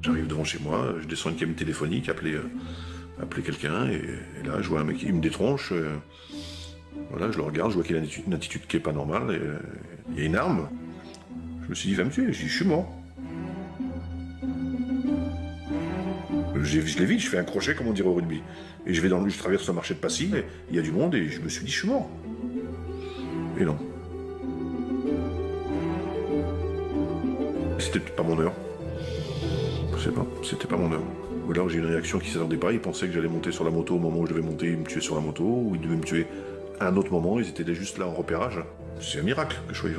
J'arrive devant chez moi, je descends une cabine téléphonique, appeler quelqu'un, et là je vois un mec, il me détronche. Voilà, je le regarde, je vois qu'il a une attitude qui est pas normale, et il y a une arme. Je me suis dit, va me tuer, je dis, je suis mort. Je l'ai vite, je fais un crochet comme on dirait au rugby. Et je traverse un marché de Passy, et il y a du monde, et je me suis dit, je suis mort. Et non. C'était pas mon heure. Je sais pas, c'était pas mon heure. Ou alors j'ai une réaction qui ne s'attendait pas, ils pensaient que j'allais monter sur la moto au moment où je devais monter, ils me tuaient sur la moto, ou ils devaient me tuer à un autre moment, ils étaient juste là en repérage. C'est un miracle que je sois vivant.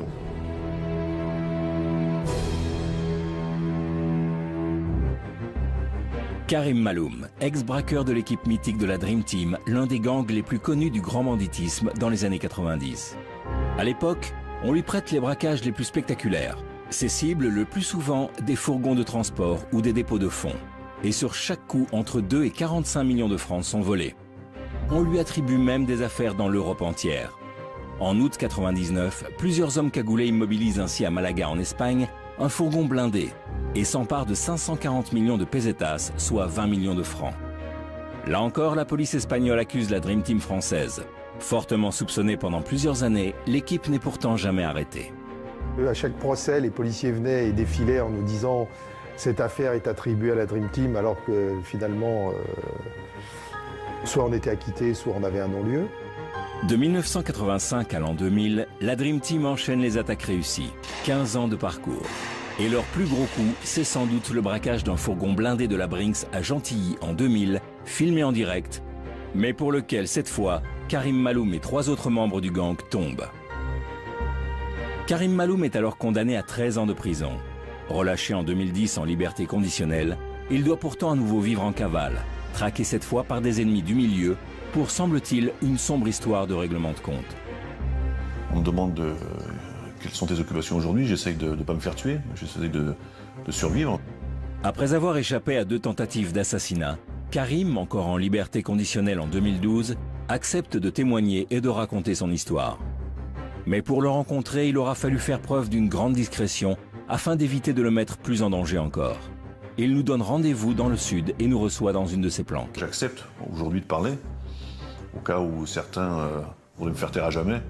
Karim Maloum, ex-braqueur de l'équipe mythique de la Dream Team, l'un des gangs les plus connus du grand banditisme dans les années 90. À l'époque, on lui prête les braquages les plus spectaculaires. Ses cibles, le plus souvent, des fourgons de transport ou des dépôts de fonds. Et sur chaque coup, entre 2 et 45 millions de francs sont volés. On lui attribue même des affaires dans l'Europe entière. En août 99, plusieurs hommes cagoulés immobilisent ainsi à Malaga en Espagne un fourgon blindé et s'emparent de 540 millions de pesetas, soit 20 millions de francs. Là encore, la police espagnole accuse la Dream Team française. Fortement soupçonnée pendant plusieurs années, l'équipe n'est pourtant jamais arrêtée. À chaque procès, les policiers venaient et défilaient en nous disant « cette affaire est attribuée à la Dream Team » alors que finalement, soit on était acquitté, soit on avait un non-lieu. De 1985 à l'an 2000, la Dream Team enchaîne les attaques réussies. 15 ans de parcours. Et leur plus gros coup, c'est sans doute le braquage d'un fourgon blindé de la Brinks à Gentilly en 2000, filmé en direct, mais pour lequel, cette fois, Karim Maloum et 3 autres membres du gang tombent. Karim Maloum est alors condamné à 13 ans de prison. Relâché en 2010 en liberté conditionnelle, il doit pourtant à nouveau vivre en cavale, traqué cette fois par des ennemis du milieu, pour, semble-t-il, une sombre histoire de règlement de compte. On me demande quelles sont tes occupations aujourd'hui. J'essaye de ne pas me faire tuer, j'essaye de survivre. Après avoir échappé à 2 tentatives d'assassinat, Karim, encore en liberté conditionnelle en 2012, accepte de témoigner et de raconter son histoire. Mais pour le rencontrer, il aura fallu faire preuve d'une grande discrétion afin d'éviter de le mettre plus en danger encore. Il nous donne rendez-vous dans le sud et nous reçoit dans une de ses planques. J'accepte aujourd'hui de parler, au cas où certains voudraient me faire taire à jamais.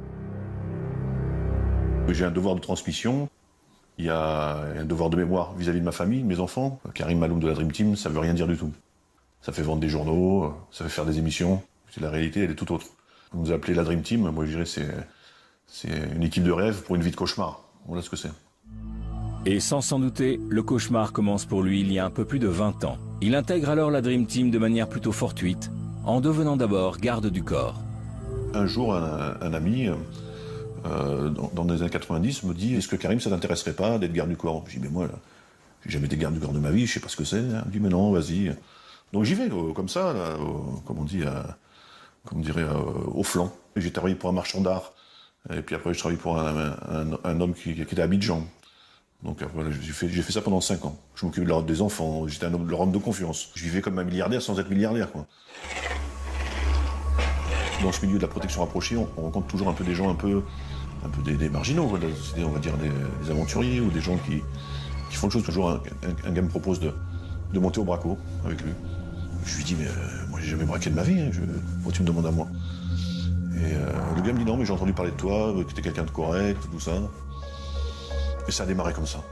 J'ai un devoir de transmission, il y a un devoir de mémoire vis-à-vis de ma famille, de mes enfants. Karim Maloum de la Dream Team, ça veut rien dire du tout. Ça fait vendre des journaux, ça fait faire des émissions. La réalité, elle est tout autre. On nous a appelé la Dream Team, moi je dirais c'est une équipe de rêve pour une vie de cauchemar. Voilà ce que c'est. Et sans s'en douter, le cauchemar commence pour lui il y a un peu plus de 20 ans. Il intègre alors la Dream Team de manière plutôt fortuite, en devenant d'abord garde du corps. Un jour, un ami, dans les années 90, me dit « Est-ce que Karim, ça t'intéresserait pas d'être garde du corps ?» Je dis « Mais moi, j'ai jamais été garde du corps de ma vie, je sais pas ce que c'est. » Il me dit « Mais non, vas-y. » Donc j'y vais, comme ça, là, comme on dit, comme on dirait, au flanc. J'ai travaillé pour un marchand d'art, et puis après je travaillé pour un homme qui était à Abidjan. Donc voilà, j'ai fait ça pendant 5 ans. Je m'occupais de la route des enfants, j'étais leur homme de confiance. Je vivais comme un milliardaire sans être milliardaire, quoi. Dans ce milieu de la protection rapprochée, on rencontre toujours un peu des gens un peu des marginaux, de la société, on va dire des aventuriers ou des gens qui font des choses. Toujours un gars me propose de monter au braco avec lui. Je lui dis mais moi j'ai jamais braqué de ma vie, hein, pourquoi tu me demandes à moi? Et le gars me dit non mais j'ai entendu parler de toi, que t'es quelqu'un de correct, tout ça. Et ça a démarré comme ça.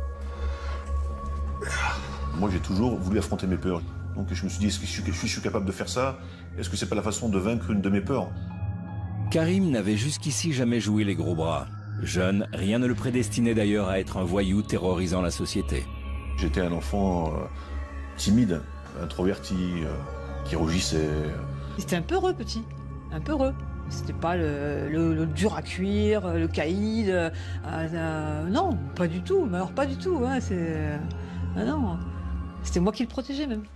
Moi j'ai toujours voulu affronter mes peurs. Donc je me suis dit, est-ce que je suis capable de faire ça? Est-ce que c'est pas la façon de vaincre une de mes peurs? Karim n'avait jusqu'ici jamais joué les gros bras. Jeune, rien ne le prédestinait d'ailleurs à être un voyou terrorisant la société. J'étais un enfant timide, introverti, qui rougissait. C'était un peureux petit, un peureux. C'était pas le dur à cuire, le caïd. Non, pas du tout. Mais alors pas du tout. Hein, non. C'était moi qui le protégeais même.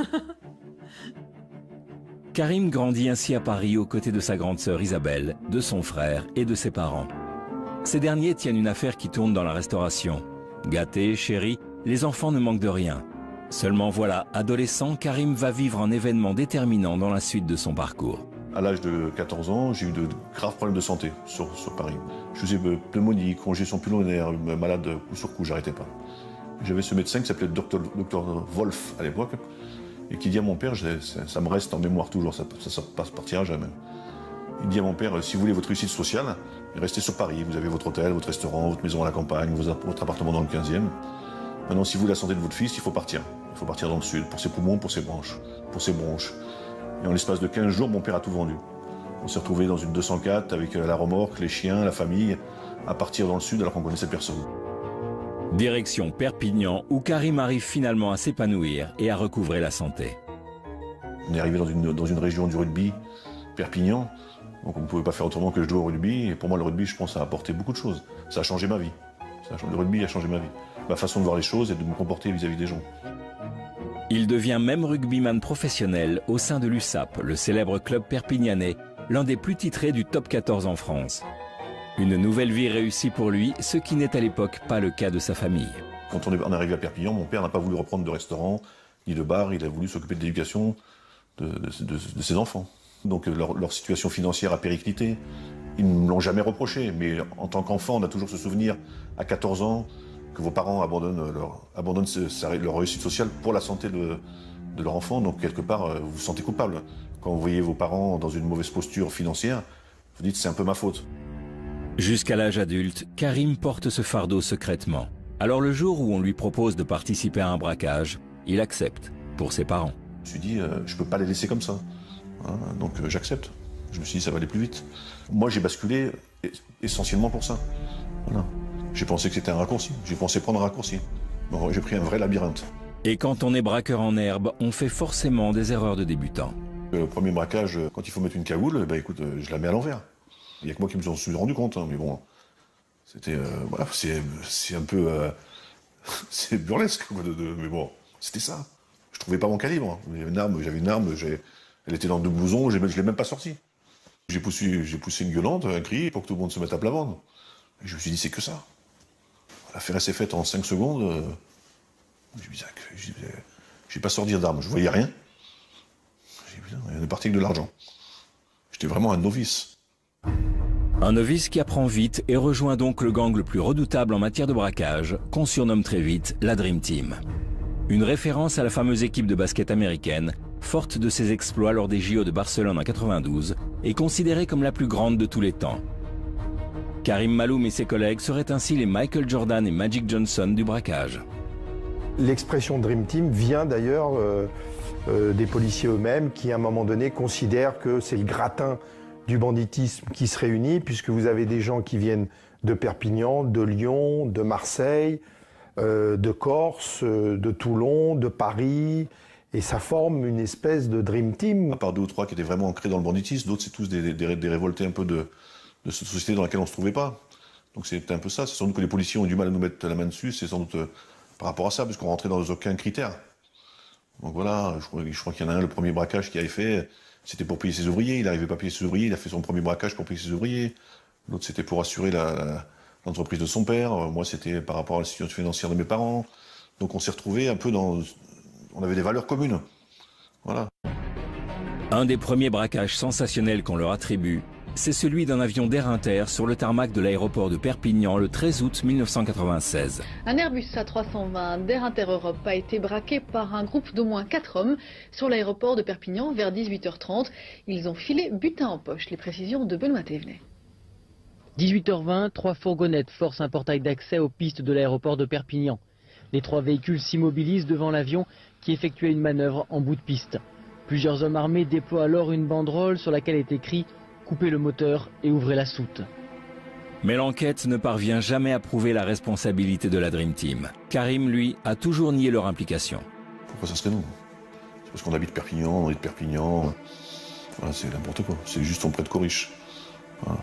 Karim grandit ainsi à Paris aux côtés de sa grande sœur Isabelle, de son frère et de ses parents. Ces derniers tiennent une affaire qui tourne dans la restauration. Gâtés, chéris, les enfants ne manquent de rien. Seulement voilà, adolescent, Karim va vivre un événement déterminant dans la suite de son parcours. À l'âge de 14 ans, j'ai eu de graves problèmes de santé sur Paris. Je faisais pneumonie, congestion pulmonaire, malade coup sur coup, j'arrêtais pas. J'avais ce médecin qui s'appelait Dr Wolf à l'époque, et qui dit à mon père, ça me reste en mémoire toujours, ça partira jamais. Il dit à mon père, si vous voulez votre réussite sociale, restez sur Paris, vous avez votre hôtel, votre restaurant, votre maison à la campagne, votre appartement dans le 15e. Maintenant, si vous voulez la santé de votre fils, il faut partir. Il faut partir dans le sud, pour ses poumons, pour ses bronches. Et en l'espace de 15 jours, mon père a tout vendu. On s'est retrouvé dans une 204 avec la remorque, les chiens, la famille, à partir dans le sud alors qu'on connaissait personne. Direction Perpignan, où Karim arrive finalement à s'épanouir et à recouvrer la santé. On est arrivé dans une région du rugby, Perpignan, donc on ne pouvait pas faire autrement que je jouer au rugby. Et pour moi, le rugby, je pense, ça a apporté beaucoup de choses. Ça a changé ma vie. Le rugby a changé ma vie. Ma façon de voir les choses et de me comporter vis-à-vis des gens. Il devient même rugbyman professionnel au sein de l'USAP, le célèbre club perpignanais, l'un des plus titrés du top 14 en France. Une nouvelle vie réussie pour lui, ce qui n'est à l'époque pas le cas de sa famille. Quand on est arrivé à Perpignan, mon père n'a pas voulu reprendre de restaurant ni de bar, il a voulu s'occuper de l'éducation de ses enfants. Donc leur situation financière a périclité. Ils ne me l'ont jamais reproché, mais en tant qu'enfant, on a toujours ce souvenir, à 14 ans, que vos parents abandonnent leur réussite sociale pour la santé de leur enfant. Donc quelque part, vous vous sentez coupable. Quand vous voyez vos parents dans une mauvaise posture financière, vous dites c'est un peu ma faute. Jusqu'à l'âge adulte, Karim porte ce fardeau secrètement. Alors le jour où on lui propose de participer à un braquage, il accepte, pour ses parents. Je me suis dit, je ne peux pas les laisser comme ça. Hein, donc j'accepte. Je me suis dit, ça va aller plus vite. Moi, j'ai basculé essentiellement pour ça. Voilà. J'ai pensé que c'était un raccourci. J'ai pensé prendre un raccourci. Bon, j'ai pris un vrai labyrinthe. Et quand on est braqueur en herbe, on fait forcément des erreurs de débutant. Le premier braquage, quand il faut mettre une cagoule, bah, écoute, je la mets à l'envers. Il n'y a que moi qui me suis rendu compte, hein, mais bon, c'était, voilà, c'est un peu, c'est burlesque, mais bon, c'était ça. Je trouvais pas mon calibre. J'avais une arme, elle était dans deux blousons, je l'ai même pas sortie. J'ai poussé une gueulante, un cri, pour que tout le monde se mette à plat ventre. Et je me suis dit, c'est que ça. L'affaire s'est faite en 5 secondes. J'ai pas sorti d'arme, je voyais rien. J'ai dit, putain, on est parti avec de l'argent. J'étais vraiment un novice. Un novice qui apprend vite et rejoint donc le gang le plus redoutable en matière de braquage, qu'on surnomme très vite la Dream Team. Une référence à la fameuse équipe de basket américaine, forte de ses exploits lors des JO de Barcelone en 92, et considérée comme la plus grande de tous les temps. Karim Maloum et ses collègues seraient ainsi les Michael Jordan et Magic Johnson du braquage. L'expression Dream Team vient d'ailleurs des policiers eux-mêmes qui, à un moment donné, considèrent que c'est le gratin du banditisme qui se réunit, puisque vous avez des gens qui viennent de Perpignan, de Lyon, de Marseille, de Corse, de Toulon, de Paris, et ça forme une espèce de Dream Team. À part 2 ou 3 qui étaient vraiment ancrés dans le banditisme, d'autres c'est tous des révoltés un peu de cette société dans laquelle on ne se trouvait pas. Donc c'est un peu ça, c'est sans doute que les policiers ont du mal à nous mettre la main dessus, c'est sans doute par rapport à ça, parce qu'on rentrait dans aucun critère. Donc voilà, je crois qu'il y en a un, le premier braquage qu'il avait fait, c'était pour payer ses ouvriers, il n'arrivait pas à payer ses ouvriers, il a fait son premier braquage pour payer ses ouvriers. L'autre c'était pour assurer l'entreprise de son père, moi c'était par rapport à la situation financière de mes parents. Donc on s'est retrouvés un peu dans... On avait des valeurs communes. Voilà. Un des premiers braquages sensationnels qu'on leur attribue, c'est celui d'un avion d'Air Inter sur le tarmac de l'aéroport de Perpignan le 13 août 1996. Un Airbus A320 d'Air Inter Europe a été braqué par un groupe d'au moins 4 hommes sur l'aéroport de Perpignan vers 18h30. Ils ont filé butin en poche. Les précisions de Benoît Thévenet. 18h20, 3 fourgonnettes forcent un portail d'accès aux pistes de l'aéroport de Perpignan. Les 3 véhicules s'immobilisent devant l'avion qui effectuait une manœuvre en bout de piste. Plusieurs hommes armés déploient alors une banderole sur laquelle est écrit « Coupez le moteur et ouvrez la soute ». Mais l'enquête ne parvient jamais à prouver la responsabilité de la Dream Team. Karim, lui, a toujours nié leur implication. Pourquoi ça serait nous? C'est parce qu'on habite Perpignan, on est de Perpignan. Voilà, c'est n'importe quoi, c'est juste on prête qu'aux riches. Voilà.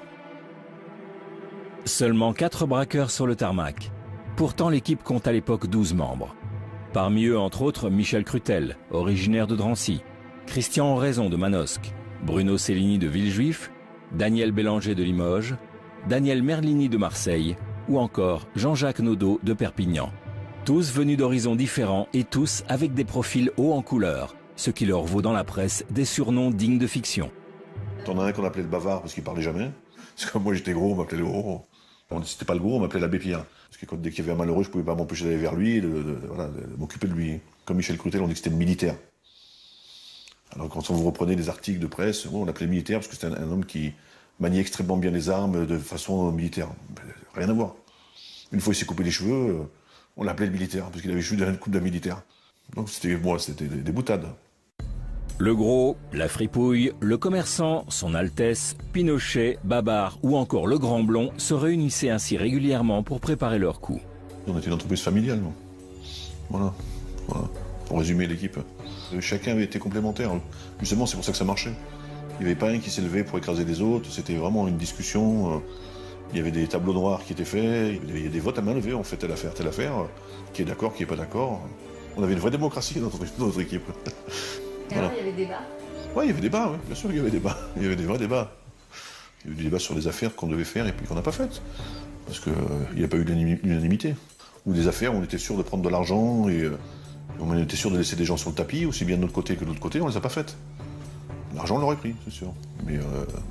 Seulement 4 braqueurs sur le tarmac. Pourtant, l'équipe compte à l'époque 12 membres. Parmi eux, entre autres, Michel Crutel, originaire de Drancy, Christian Oraison de Manosque, Bruno Cellini de Villejuif, Daniel Bélanger de Limoges, Daniel Merlini de Marseille ou encore Jean-Jacques Naudot de Perpignan. Tous venus d'horizons différents et tous avec des profils hauts en couleur, ce qui leur vaut dans la presse des surnoms dignes de fiction. T'en as un qu'on appelait le bavard parce qu'il parlait jamais. Parce que moi j'étais gros, on m'appelait le gros. C'était pas le gros, on m'appelait l'abbé Pierre. Parce que dès qu'il y avait un malheureux, je pouvais pas m'empêcher d'aller vers lui et de m'occuper de lui. Comme Michel Crutel, on dit que c'était le militaire. Alors quand on vous reprenait des articles de presse, on l'appelait militaire parce que c'était un homme qui maniait extrêmement bien les armes de façon militaire. Rien à voir. Une fois il s'est coupé les cheveux, on l'appelait le militaire parce qu'il avait juste une coupe d'un militaire. Donc c'était des boutades. Le gros, la fripouille, le commerçant, son Altesse, Pinochet, Babar ou encore le Grand Blond se réunissaient ainsi régulièrement pour préparer leur coup. On était une entreprise familiale. Voilà. Pour résumer l'équipe. Chacun avait été complémentaire. Justement, c'est pour ça que ça marchait. Il n'y avait pas un qui s'est levé pour écraser les autres. C'était vraiment une discussion. Il y avait des tableaux noirs qui étaient faits. Il y avait des votes à main levée. On fait telle affaire. Qui est d'accord, qui n'est pas d'accord. On avait une vraie démocratie dans notre équipe. Alors, il y avait débat. Oui, il y avait débat, bien sûr qu'il y avait débat. Il y avait des vrais débats. Il y avait des débats sur les affaires qu'on devait faire et puis qu'on n'a pas faites. Parce qu'il n'y a pas eu d'unanimité. Ou des affaires où on était sûr de prendre de l'argent et on était sûr de laisser des gens sur le tapis, aussi bien de notre côté que de l'autre côté, on ne les a pas faites. L'argent, on l'aurait pris, c'est sûr. Mais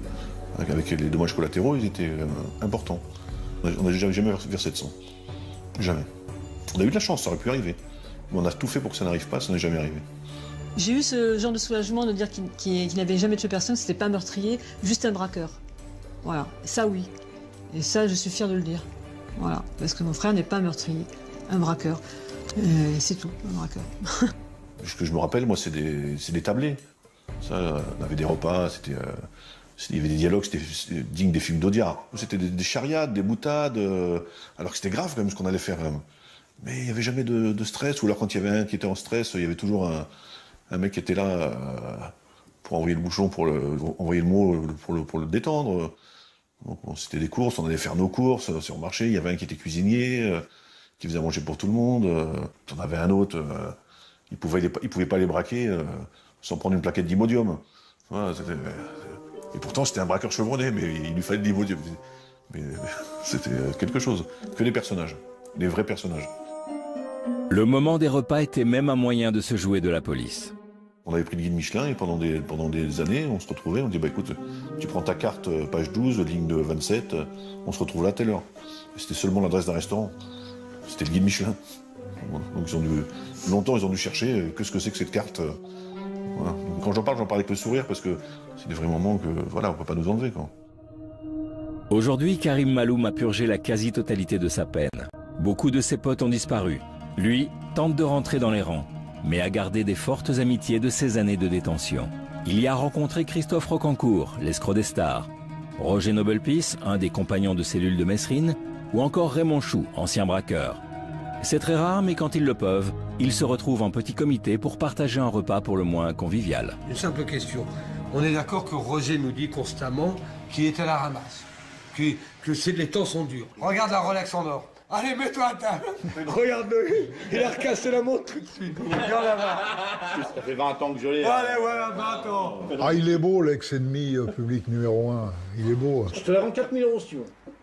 avec les dommages collatéraux, ils étaient importants. On n'a jamais versé de sang. Jamais. On a eu de la chance, ça aurait pu arriver. Mais on a tout fait pour que ça n'arrive pas, ça n'est jamais arrivé. J'ai eu ce genre de soulagement de dire qu'il n'avait jamais tué personne, c'était pas un meurtrier, juste un braqueur. Voilà, ça oui. Et ça, je suis fière de le dire. Voilà, parce que mon frère n'est pas un meurtrier, un braqueur. C'est tout, un braqueur. Ce que je me rappelle, moi, c'est des tablés. Ça, on avait des repas, il y avait des dialogues, c'était digne des films d'Audiard. C'était des charriades, des boutades, alors que c'était grave quand même ce qu'on allait faire. Mais il n'y avait jamais de stress, ou alors quand il y avait un qui était en stress, il y avait toujours un mec qui était là pour envoyer le bouchon, envoyer le mot pour le détendre. Donc c'était des courses, on allait faire nos courses sur le marché, il y avait un qui était cuisinier, qui faisait à manger pour tout le monde. On avait un autre, il pouvait pas les braquer sans prendre une plaquette d'Imodium. Voilà, et pourtant c'était un braqueur chevronné, mais il lui fallait de l'Imodium. Mais c'était quelque chose, que les personnages, les vrais personnages. Le moment des repas était même un moyen de se jouer de la police. On avait pris le guide Michelin et pendant des années, on se retrouvait, on dit bah écoute, tu prends ta carte page 12, ligne de 27, on se retrouve là à telle heure. C'était seulement l'adresse d'un restaurant. C'était le guide Michelin. Donc longtemps ils ont dû chercher qu'est-ce que c'est que cette carte. Voilà. Donc, quand j'en parle avec le sourire parce que c'est des vrais moments que voilà, on peut pas nous enlever quoi. Aujourd'hui, Karim Maloum a purgé la quasi-totalité de sa peine. Beaucoup de ses potes ont disparu. Lui tente de rentrer dans les rangs, mais a gardé des fortes amitiés de ses années de détention. Il y a rencontré Christophe Rocancourt, l'escroc des stars, Roger Nobelpis, un des compagnons de cellule de Messrine, ou encore Raymond Chou, ancien braqueur. C'est très rare, mais quand ils le peuvent, ils se retrouvent en petit comité pour partager un repas pour le moins convivial. Une simple question. On est d'accord que Roger nous dit constamment qu'il est à la ramasse, que les temps sont durs. Regarde la Rolex en or. Allez, mets-toi à table. Regarde-le, il a recassé la montre tout de suite. Regarde là-bas. Ça fait 20 ans que je l'ai. Allez, voilà, 20 ans. Ah, il est beau, l'ex-ennemi public numéro 1. Il est beau. Je te la rends 4 000 € si tu veux.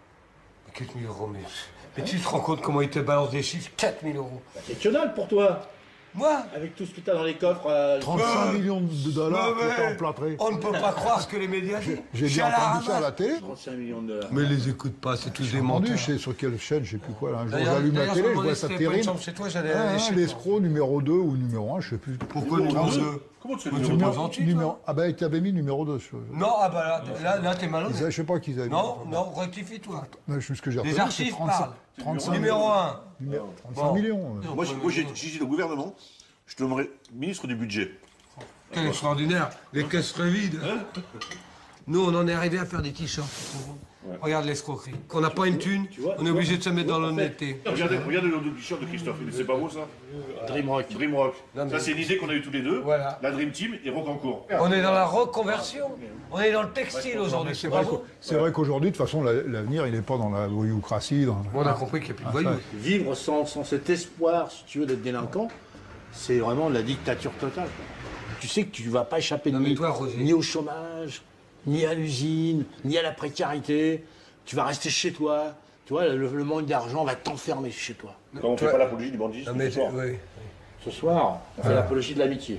4 000 €, mais tu te rends compte comment il te balance des chiffres? 4 000 €. Bah, c'est que dalle pour toi. Moi? Avec tout ce que t'as dans les coffres. 35 millions de dollars qui étaient emplâtrés. On ne peut pas croire ce que les médias disent. J'ai bien entendu ça à la télé. 35 millions de dollars. Mais les écoute pas, c'est tous des J'ai menteurs. entendu, je sais sur quelle chaîne, je sais plus quoi. Là. Un jour, D'ailleurs, j'allume la télé, je me vois ça demandais si t'avais pas une terrible. chambre chez toi, j'allais aller chez toi. L'escroc numéro 2 ou numéro 1, je sais plus. Pourquoi numéro 2? Comment tu fais numéro 28, toi? Ah bah, tu avais mis numéro 2. Non, ah bah là t'es malhonnête. Je sais pas qui ils avaient mis. Non, rectifie-toi. Ce que j'ai Les retenu, archives c'est parlent. 35 Numéro 1. 35 millions. Moi, j'ai dit au gouvernement, je te nommerai ministre du budget. Quel extraordinaire. Les caisses seraient vides. Nous, on en est arrivé à faire des t-shirts. Ouais. Regarde l'escroquerie. Qu'on n'a pas une thune, on est obligé de se mettre dans l'honnêteté. Regardez le t-shirt de Christophe, c'est pas beau ça? Dreamrock. Dreamrock. Ça c'est une idée qu'on a eue tous les deux. Voilà. La Dream Team et Rocancourt. On est dans la reconversion. On est dans le textile aujourd'hui, c'est pas beau. C'est vrai qu'aujourd'hui, de toute façon, l'avenir, il n'est pas dans la voyoucratie. On a compris qu'il n'y a plus de voyous. Vivre sans cet espoir, si tu veux, d'être délinquant, c'est vraiment la dictature totale. Tu sais que tu ne vas pas échapper ni au chômage, ni à l'usine, ni à la précarité. Tu vas rester chez toi. Tu vois, le manque d'argent va t'enfermer chez toi. Quand on ne fait pas l'apologie du bandit, ce soir, on fait l'apologie de l'amitié.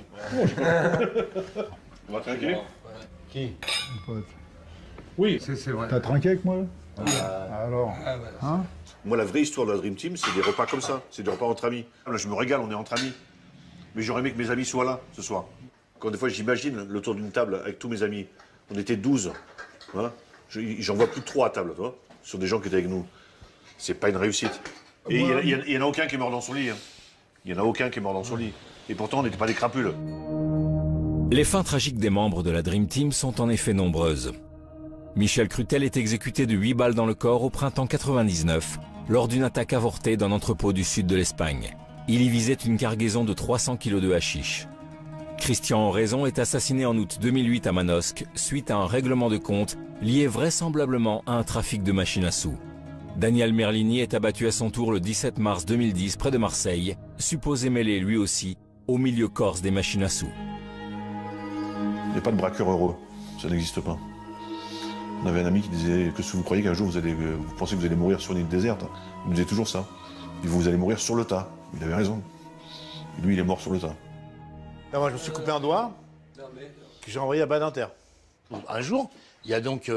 On va trinquer. Qui? Pote. Oui. C'est vrai. T'as trinqué avec moi? Alors, hein? Moi, la vraie histoire de la Dream Team, c'est des repas comme ça. C'est des repas entre amis. Là, je me régale, on est entre amis. Mais j'aurais aimé que mes amis soient là, ce soir. Quand des fois, j'imagine le tour d'une table avec tous mes amis. On était 12. Hein? J'en vois plus de 3 à table, toi. Ce sont des gens qui étaient avec nous. C'est pas une réussite. Et il n'y en a aucun qui est mort dans son lit. Hein. Il n'y en a aucun qui est mort dans son lit. Et pourtant, on n'était pas des crapules. Les fins tragiques des membres de la Dream Team sont en effet nombreuses. Michel Crutel est exécuté de 8 balles dans le corps au printemps 99, lors d'une attaque avortée d'un entrepôt du sud de l'Espagne. Il y visait une cargaison de 300 kg de hashish. Christian Oraison est assassiné en août 2008 à Manosque suite à un règlement de compte lié vraisemblablement à un trafic de machines à sous. Daniel Merlini est abattu à son tour le 17 mars 2010 près de Marseille, supposé mêlé lui aussi au milieu corse des machines à sous. Il n'y a pas de braqueur heureux, ça n'existe pas. On avait un ami qui disait que si vous croyez qu'un jour vous pensez que vous allez mourir sur une île déserte, il nous disait toujours ça. Il dit, vous allez mourir sur le tas. Il avait raison. Et lui, il est mort sur le tas. Là, moi, je me suis coupé un doigt que j'ai envoyé à Badinter. Un jour, il y a donc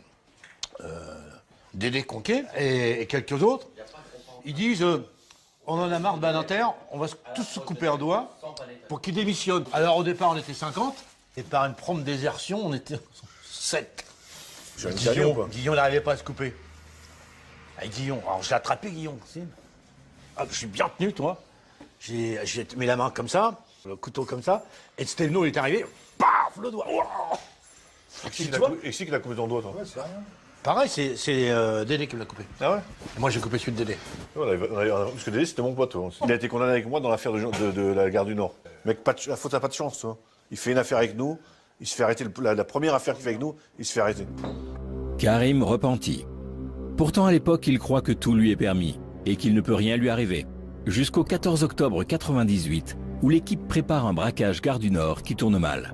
Dédé Conquet et quelques autres. Ils disent on en a marre de Badinter, on va tous se couper un doigt pour qu'il démissionne. Alors au départ, on était 50, et par une prompte désertion, on était 7. Guillon n'arrivait pas à se couper. Avec Guillon, alors j'ai attrapé Guillon. Ah, je suis bien tenu, toi. J'ai mis la main comme ça, le couteau comme ça, et Stelno il est arrivé, paf, le doigt. Et qui qu'il a coupé ton doigt, toi? c'est rien. Pareil, c'est Dédé qui me l'a coupé. Ah ouais? Et moi, j'ai coupé celui de Dédé. Parce que Dédé, c'était mon pote. Il a été condamné avec moi dans l'affaire de la gare du Nord. Mec, la faute, t'as pas de chance, toi. Il fait une affaire avec nous, il se fait arrêter. La première affaire qu'il fait avec nous, il se fait arrêter. Karim repenti. Pourtant, à l'époque, il croit que tout lui est permis et qu'il ne peut rien lui arriver. Jusqu'au 14 octobre 98, où l'équipe prépare un braquage gare du Nord qui tourne mal.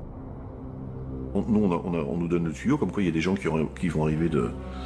Nous, on nous donne le tuyau, comme quoi il y a des gens qui vont arriver de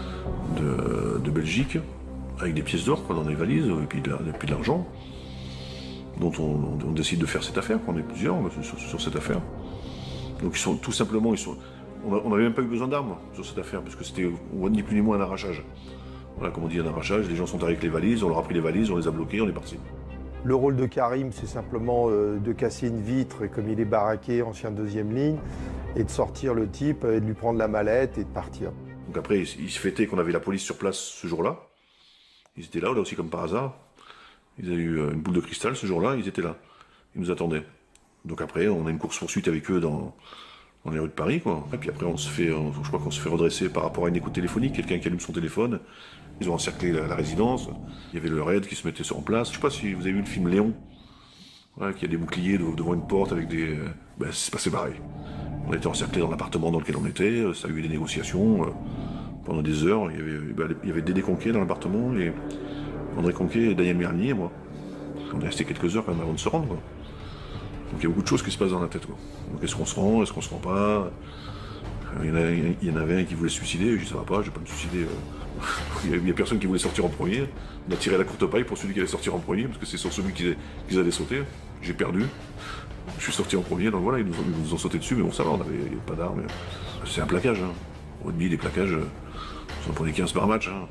Belgique, avec des pièces d'or dans les valises, et puis de l'argent, dont on décide de faire cette affaire. On est plusieurs sur cette affaire. Donc ils sont tout simplement, on n'avait même pas eu besoin d'armes sur cette affaire, parce que c'était ni plus ni moins un arrachage. Voilà, comme on dit, un arrachage, les gens sont arrivés avec les valises, on leur a pris les valises, on les a bloquées, on est parti. Le rôle de Karim, c'est simplement de casser une vitre, comme il est baraqué, ancien deuxième ligne, et de sortir le type, et de lui prendre la mallette et de partir. Donc après, il se fêtait qu'on avait la police sur place ce jour-là. Ils étaient là aussi comme par hasard. Ils avaient eu une boule de cristal ce jour-là, ils étaient là. Ils nous attendaient. Donc après, on a une course-poursuite avec eux dans les rues de Paris, quoi. Et puis après, je crois qu'on se fait redresser par rapport à une écoute téléphonique, quelqu'un qui allume son téléphone. Ils ont encerclé la résidence. Il y avait le raid qui se mettait en place. Je sais pas si vous avez vu le film Léon, ouais, qui a des boucliers devant une porte avec des... c'est passé pareil. On a été encerclés dans l'appartement dans lequel on était. Ça a eu des négociations pendant des heures. Il y avait Dédé Conquet dans l'appartement, et André Conquet, Daniel Merlini et moi. On est resté quelques heures quand même avant de se rendre, quoi. Donc il y a beaucoup de choses qui se passent dans la tête, quoi. Donc est-ce qu'on se rend, est-ce qu'on se rend pas? Il y en avait un qui voulait se suicider, je dis ça va pas, je vais pas me suicider. Il y a personne qui voulait sortir en premier. On a tiré la courte paille pour celui qui allait sortir en premier, parce que c'est sur celui qu'ils allaient sauter. J'ai perdu. Je suis sorti en premier, donc voilà, ils nous ont sauté dessus, mais bon, ça va, on avait pas d'armes. C'est un plaquage. Hein. Au rugby, les plaquages, vous en prenez 15 par match. Hein.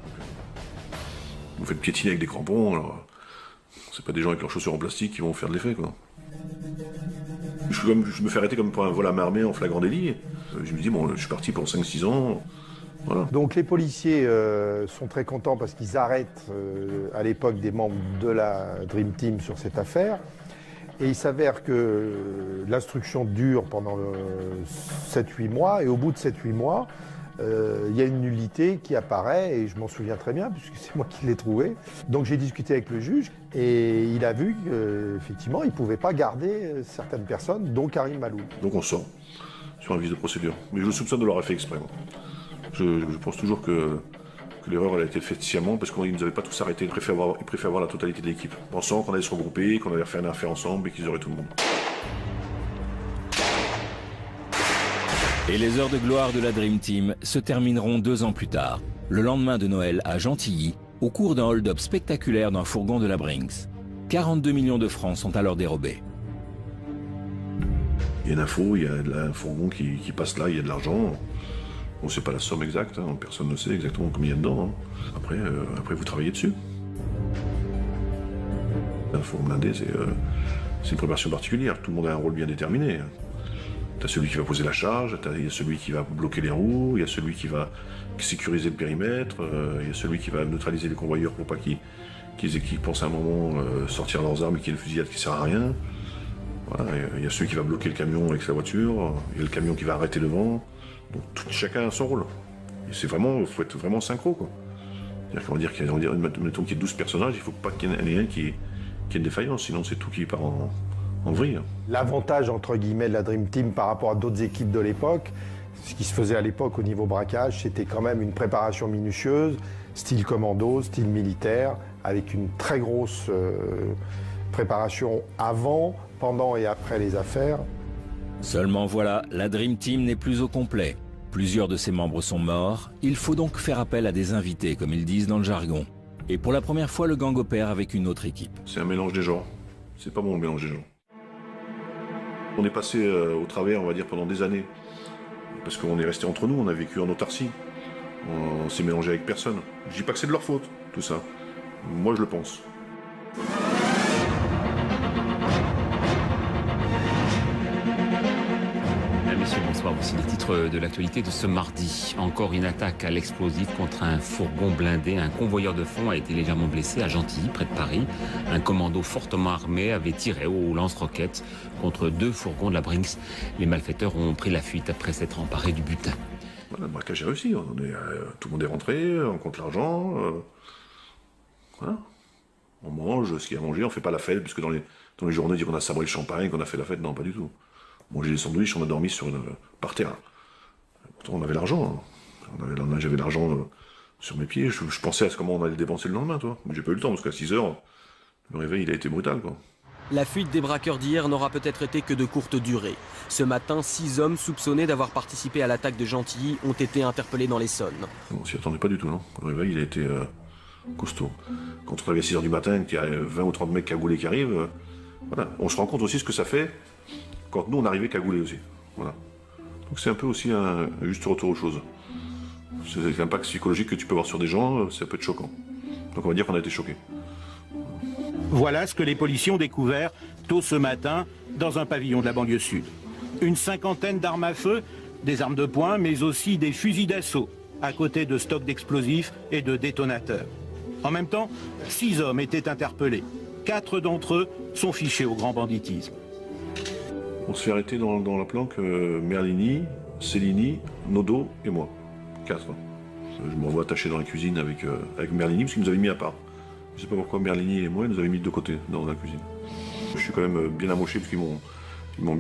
Vous faites piétiner avec des crampons, alors c'est pas des gens avec leurs chaussures en plastique qui vont faire de l'effet, quoi. Je me fais arrêter comme pour un vol à main armée en flagrant délit. Je me dis, bon, je suis parti pour 5-6 ans. Voilà. Donc les policiers sont très contents parce qu'ils arrêtent à l'époque des membres de la Dream Team sur cette affaire. Et il s'avère que l'instruction dure pendant 7-8 mois, et au bout de 7-8 mois, il y a une nullité qui apparaît, et je m'en souviens très bien, puisque c'est moi qui l'ai trouvé. Donc j'ai discuté avec le juge, et il a vu qu'effectivement, il ne pouvait pas garder certaines personnes, dont Karim Maloul. Donc on sort sur un vice de procédure. Mais je le soupçonne de l'avoir fait exprès. Je pense toujours que l'erreur elle a été faite sciemment, parce qu'ils ne nous avaient pas tous arrêtés. Ils préféraient avoir la totalité de l'équipe, pensant qu'on allait se regrouper, qu'on allait faire une affaire ensemble et qu'ils auraient tout le monde. Et les heures de gloire de la Dream Team se termineront 2 ans plus tard, le lendemain de Noël à Gentilly, au cours d'un hold-up spectaculaire d'un fourgon de la Brinks. 42 millions de francs sont alors dérobés. Il y a une info, il y a un fourgon qui passe là, il y a de l'argent. On ne sait pas la somme exacte, hein, personne ne sait exactement combien il y a dedans. Hein. Après, vous travaillez dessus. Un fourgon blindé, c'est une préparation particulière. Tout le monde a un rôle bien déterminé. Tu as celui qui va poser la charge, il y a celui qui va bloquer les roues, il y a celui qui va sécuriser le périmètre, il y a celui qui va neutraliser les convoyeurs pour pas qu'ils pensent à un moment sortir leurs armes et qu'il y ait une fusillade qui ne sert à rien. Voilà, il y a celui qui va bloquer le camion avec sa voiture, il y a le camion qui va arrêter devant. Donc chacun a son rôle. Il faut être vraiment synchro, quoi. C'est-à-dire qu'on va dire qu'il y a 12 personnages, il ne faut pas qu'il y en ait un qui ait une défaillance, sinon c'est tout qui part en vrille. L'avantage, entre guillemets, de la Dream Team par rapport à d'autres équipes de l'époque, ce qui se faisait à l'époque au niveau braquage, c'était quand même une préparation minutieuse, style commando, style militaire, avec une très grosse préparation avant, pendant et après les affaires. Seulement voilà, la Dream Team n'est plus au complet. Plusieurs de ses membres sont morts, il faut donc faire appel à des invités, comme ils disent dans le jargon. Et pour la première fois, le gang opère avec une autre équipe. C'est un mélange des genres. C'est pas bon le mélange des genres. On est passé au travers, on va dire, pendant des années. Parce qu'on est resté entre nous, on a vécu en autarcie. On s'est mélangé avec personne. Je dis pas que c'est de leur faute, tout ça. Moi, je le pense. Messieurs, bonsoir. Voici les titres de l'actualité de ce mardi. Encore une attaque à l'explosif contre un fourgon blindé. Un convoyeur de fond a été légèrement blessé à Gentilly, près de Paris. Un commando fortement armé avait tiré au lance-roquettes contre 2 fourgons de la Brinks. Les malfaiteurs ont pris la fuite après s'être emparés du butin. Voilà, le braquage est réussi. Tout le monde est rentré, on compte l'argent. Voilà. On mange ce qu'il y a à manger, on fait pas la fête, puisque dans les journaux, on dit qu'on a sabré le champagne, qu'on a fait la fête. Non, pas du tout. Manger des sandwichs, on a dormi par terre. Pourtant, on avait l'argent. Hein. J'avais l'argent sur mes pieds. Je pensais à comment on allait le dépenser le lendemain, toi. Mais j'ai pas eu le temps, parce qu'à 6 h, le réveil, il a été brutal, quoi. La fuite des braqueurs d'hier n'aura peut-être été que de courte durée. Ce matin, 6 hommes soupçonnés d'avoir participé à l'attaque de Gentilly ont été interpellés dans l'Essonne. On s'y attendait pas du tout, non. Le réveil, il a été costaud. Quand on arrive à 6 h du matin, qu'il y a 20 ou 30 mecs cagoulés qui arrivent, voilà. On se rend compte aussi ce que ça fait quand nous on arrivait cagoulés aussi. Voilà. Donc c'est un peu aussi un juste retour aux choses. C'est l'impact psychologique que tu peux avoir sur des gens, ça peut être choquant. Donc on va dire qu'on a été choqués. Voilà ce que les policiers ont découvert tôt ce matin dans un pavillon de la banlieue sud. Une cinquantaine d'armes à feu, des armes de poing, mais aussi des fusils d'assaut, à côté de stocks d'explosifs et de détonateurs. En même temps, 6 hommes étaient interpellés. 4 d'entre eux sont fichés au grand banditisme. On se fait arrêter dans la planque Merlini, Cellini, Nodo et moi. 4. Je me revois attaché dans la cuisine avec Merlini, parce qu'il nous avait mis à part. Je ne sais pas pourquoi Merlini et moi, ils nous avaient mis de deux côtés dans la cuisine. Je suis quand même bien amoché, parce qu'ils m'ont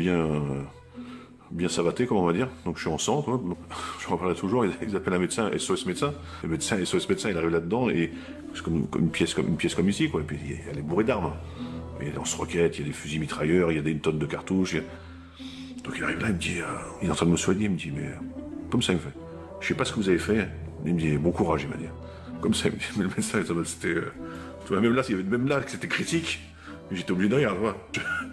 bien savaté, comme on va dire. Donc je suis en centre, hein. Je en parlais toujours, ils appellent un médecin, SOS médecin. Le médecin, SOS médecin, il arrive là-dedans, et c'est comme une pièce comme ici, quoi. Et puis elle est bourrée d'armes. Il y a des lance-roquettes, il y a des fusils mitrailleurs, il y a une tonne de cartouches. Donc il arrive là, il me dit, il est en train de me soigner, il me dit, mais comme ça il me fait. Je sais pas ce que vous avez fait. Il me dit, bon courage, il m'a dit. Comme ça, il me dit, mais le médecin, c'était... Tu vois, même là, il y avait même là que c'était critique. J'étais obligé de rire, voilà.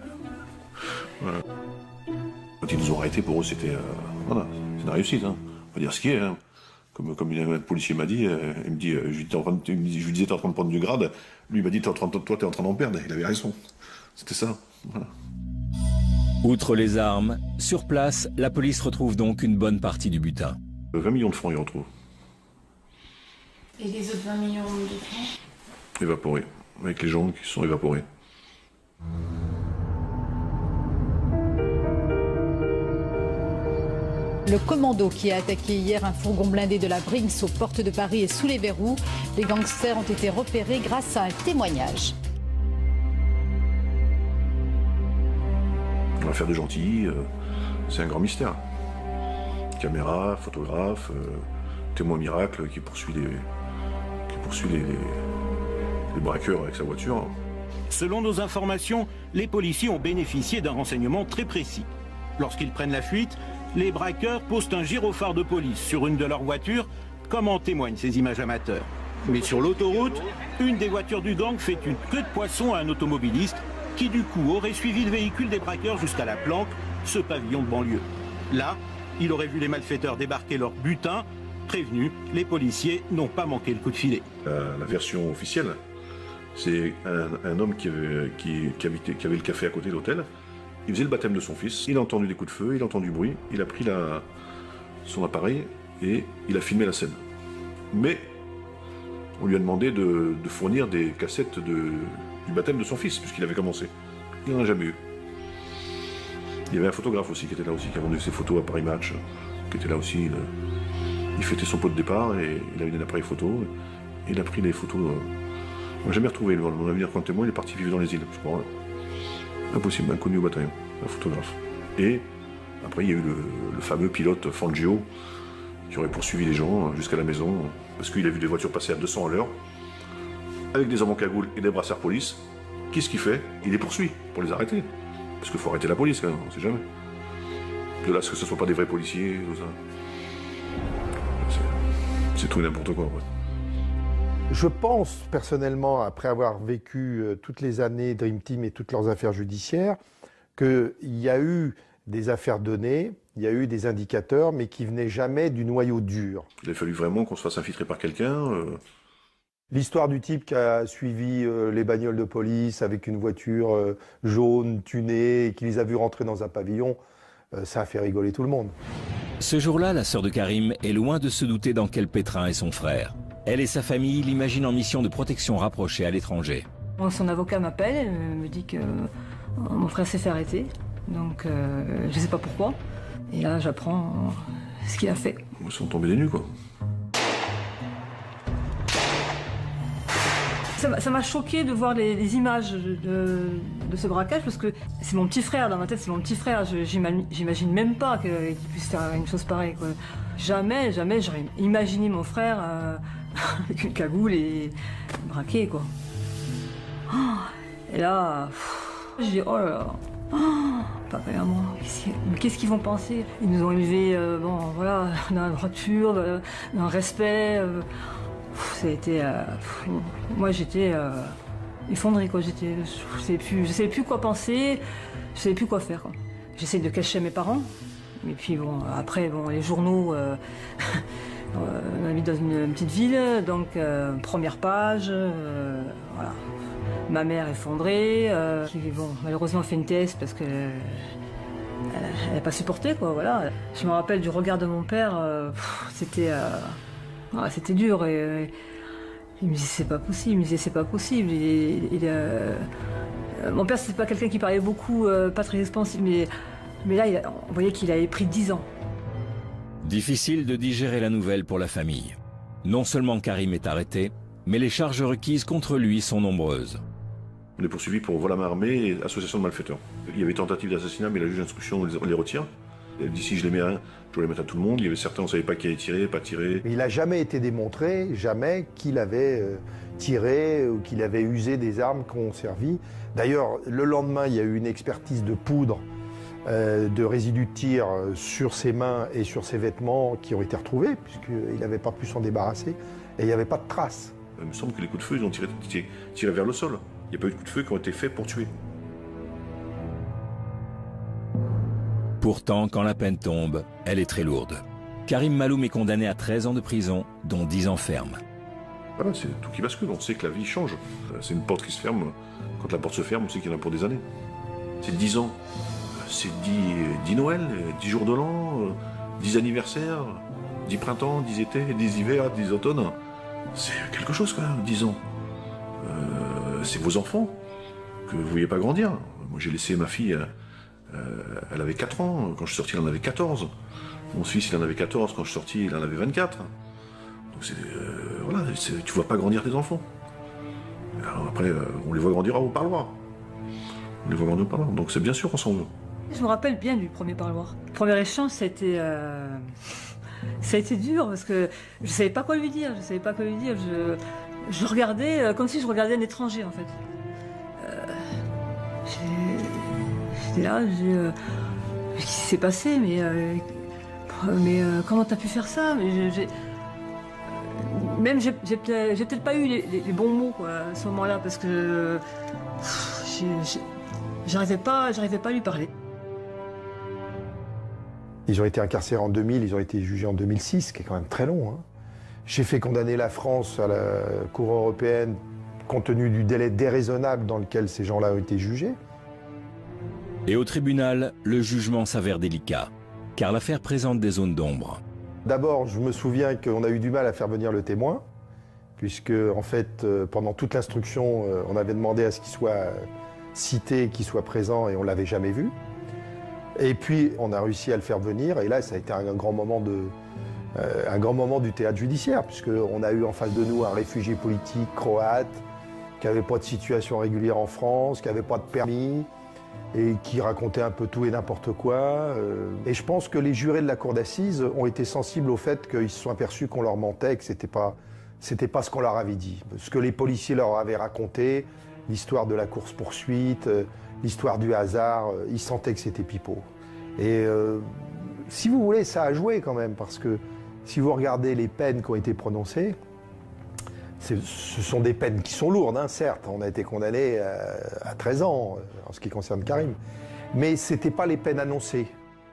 Voilà. Quand ils nous ont arrêtés, pour eux, c'était... voilà, c'est une réussite, hein. On va dire ce qui est, hein. Comme un policier m'a dit, il me dit, je lui disais, t'es en train de prendre du grade. Lui, il m'a dit, toi, t'es en train d'en perdre. Il avait raison. C'était ça. Voilà. Outre les armes, sur place, la police retrouve donc une bonne partie du butin. 20 millions de francs, il retrouve. Et les autres 20 millions de francs? Évaporés. Avec les gens qui sont évaporés. Le commando qui a attaqué hier un fourgon blindé de la Brinks aux portes de Paris est sous les verrous. Les gangsters ont été repérés grâce à un témoignage. L'affaire de Gentilly, c'est un grand mystère. Caméra, photographe, témoin miracle qui poursuit les braqueurs avec sa voiture. Selon nos informations, les policiers ont bénéficié d'un renseignement très précis. Lorsqu'ils prennent la fuite, les braqueurs posent un gyrophare de police sur une de leurs voitures, comme en témoignent ces images amateurs. Mais sur l'autoroute, une des voitures du gang fait une queue de poisson à un automobiliste qui du coup aurait suivi le véhicule des braqueurs jusqu'à la planque, ce pavillon de banlieue. Là, Il aurait vu les malfaiteurs débarquer leur butin. Prévenus, les policiers n'ont pas manqué le coup de filet. La version officielle, c'est un homme qui avait le café à côté de l'hôtel. Il faisait le baptême de son fils. Il a entendu des coups de feu, il a entendu du bruit. Il a pris son appareil et il a filmé la scène. Mais on lui a demandé de fournir des cassettes du baptême de son fils, puisqu'il avait commencé. Il n'en a jamais eu. Il y avait un photographe aussi qui était là aussi, qui a vendu ses photos à Paris Match, qui était là aussi. Il fêtait son pot de départ et il avait un appareil photo. Et il a pris des photos. On n'a jamais retrouvé mon avenir comme témoin, il est parti vivre dans les îles, je crois. Impossible, inconnu au bataillon, un photographe. Et après, il y a eu le fameux pilote Fangio qui aurait poursuivi les gens jusqu'à la maison parce qu'il a vu des voitures passer à 200 à l'heure avec des hommes en cagoule et des brassards police. Qu'est-ce qu'il fait? Il les poursuit pour les arrêter. Parce qu'il faut arrêter la police quand même, on ne sait jamais. De là, ce que ce ne soit pas des vrais policiers, tout ça. C'est tout et n'importe quoi. Ouais. Je pense personnellement, après avoir vécu toutes les années Dream Team et toutes leurs affaires judiciaires, qu'il y a eu des affaires données, il y a eu des indicateurs, mais qui venaient jamais du noyau dur. Il a fallu vraiment qu'on se fasse infiltrer par quelqu'un. L'histoire du type qui a suivi les bagnoles de police avec une voiture jaune, tunée, et qui les a vus rentrer dans un pavillon, ça a fait rigoler tout le monde. Ce jour-là, la sœur de Karim est loin de se douter dans quel pétrin est son frère. Elle et sa famille l'imaginent en mission de protection rapprochée à l'étranger. Son avocat m'appelle, me dit que mon frère s'est fait arrêter, donc je ne sais pas pourquoi. Et là, j'apprends ce qu'il a fait. Ils sont tombés des nues, quoi. Ça m'a choqué de voir les images de ce braquage, parce que c'est mon petit frère, dans ma tête c'est mon petit frère, j'imagine même pas qu'il puisse faire une chose pareille, quoi. Jamais j'aurais imaginé mon frère avec une cagoule et braqué, quoi. Et là, j'ai dit oh là là, papa et maman, qu'est-ce qu'ils vont penser? Ils nous ont élevés, bon voilà, dans la droiture, dans le respect. Ça a été, moi j'étais effondrée, quoi. Je savais plus quoi penser, je savais plus quoi faire, quoi. J'essayais de cacher mes parents, et puis bon, après bon, les journaux, on habite dans une petite ville, donc première page, voilà. Ma mère effondrée, qui bon, malheureusement a fait une thèse parce que elle n'a pas supporté, quoi, voilà. Je me rappelle du regard de mon père, c'était dur, et il me disait c'est pas possible, mon père c'était pas quelqu'un qui parlait beaucoup, pas très expansif, mais là on voyait qu'il avait pris 10 ans. Difficile de digérer la nouvelle pour la famille. Non seulement Karim est arrêté, mais les charges requises contre lui sont nombreuses. On est poursuivi pour vol à main armée et association de malfaiteurs. Il y avait tentative d'assassinat, mais la juge d'instruction on les retire. Elle dit si je les mets à un, je dois les mettre à tout le monde. Il y avait certains, on ne savait pas qui avait tiré, pas tiré. Mais il n'a jamais été démontré, jamais, qu'il avait tiré ou qu'il avait usé des armes qui ont servi. D'ailleurs, le lendemain, il y a eu une expertise de poudre, de résidus de tir sur ses mains et sur ses vêtements qui ont été retrouvés, puisqu'il n'avait pas pu s'en débarrasser, et il n'y avait pas de traces. Il me semble que les coups de feu, ils ont tiré vers le sol. Il n'y a pas eu de coups de feu qui ont été faits pour tuer. Pourtant, quand la peine tombe, elle est très lourde. Karim Maloum est condamné à 13 ans de prison, dont 10 ans ferme. Voilà, c'est tout qui bascule. On sait que la vie change. C'est une porte qui se ferme. Quand la porte se ferme, on sait qu'il y en a pour des années. C'est 10 ans. C'est 10 Noël, 10 jours de l'an, 10 anniversaires, 10 printemps, 10 étés, 10 hivers, 10 automnes. C'est quelque chose quand même, 10 ans. C'est vos enfants que vous ne voyez pas grandir. Moi j'ai laissé ma fille, elle avait 4 ans, quand je suis sorti elle en avait 14. Mon fils il en avait 14, quand je suis sorti il en avait 24. Donc voilà, tu ne vois pas grandir tes enfants. Alors après, on les voit grandir au parloir. On les voit grandir au parloir, donc c'est bien sûr qu'on s'en veut. Je me rappelle bien du premier parloir. Le premier échange, ça a été dur parce que je savais pas quoi lui dire. Je regardais comme si je regardais un étranger en fait. J'étais là, qu'est-ce qui s'est passé? Mais comment t'as pu faire ça? Même j'ai peut-être pas eu les bons mots, quoi, à ce moment-là, parce que j'arrivais pas à lui parler. Ils ont été incarcérés en 2000, ils ont été jugés en 2006, ce qui est quand même très long. Hein. J'ai fait condamner la France à la Cour européenne compte tenu du délai déraisonnable dans lequel ces gens-là ont été jugés. Et au tribunal, le jugement s'avère délicat, car l'affaire présente des zones d'ombre. D'abord, je me souviens qu'on a eu du mal à faire venir le témoin, puisque en fait, pendant toute l'instruction, on avait demandé à ce qu'il soit cité, qu'il soit présent, et on ne l'avait jamais vu. Et puis, on a réussi à le faire venir, et là, ça a été un grand moment du théâtre judiciaire, puisqu'on a eu en face de nous un réfugié politique croate, qui n'avait pas de situation régulière en France, qui n'avait pas de permis, et qui racontait un peu tout et n'importe quoi. Et je pense que les jurés de la cour d'assises ont été sensibles au fait qu'ils se sont aperçus qu'on leur mentait, que c'était pas ce qu'on leur avait dit. Ce que les policiers leur avaient raconté, l'histoire de la course-poursuite, l'histoire du hasard, ils sentaient que c'était pipeau. Et si vous voulez, ça a joué quand même, parce que si vous regardez les peines qui ont été prononcées, ce sont des peines qui sont lourdes, hein, certes. On a été condamné à 13 ans en ce qui concerne Karim. Mais ce n'étaient pas les peines annoncées.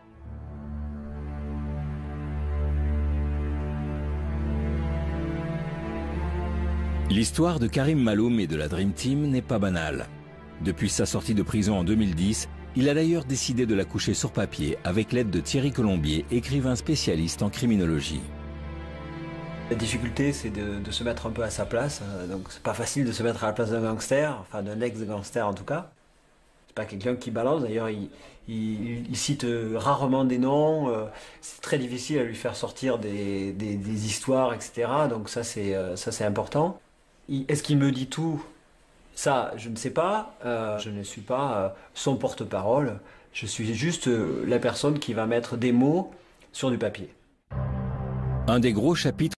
L'histoire de Karim Maloum et de la Dream Team n'est pas banale. Depuis sa sortie de prison en 2010, il a d'ailleurs décidé de la coucher sur papier avec l'aide de Thierry Colombier, écrivain spécialiste en criminologie. La difficulté, c'est de se mettre un peu à sa place. Donc, c'est pas facile de se mettre à la place d'un gangster, enfin d'un ex-gangster en tout cas. C'est pas quelqu'un qui balance. D'ailleurs, il cite rarement des noms. C'est très difficile à lui faire sortir des histoires, etc. Donc ça, c'est important. Est-ce qu'il me dit tout? Ça, je ne sais pas. Je ne suis pas son porte-parole. Je suis juste la personne qui va mettre des mots sur du papier. Un des gros chapitres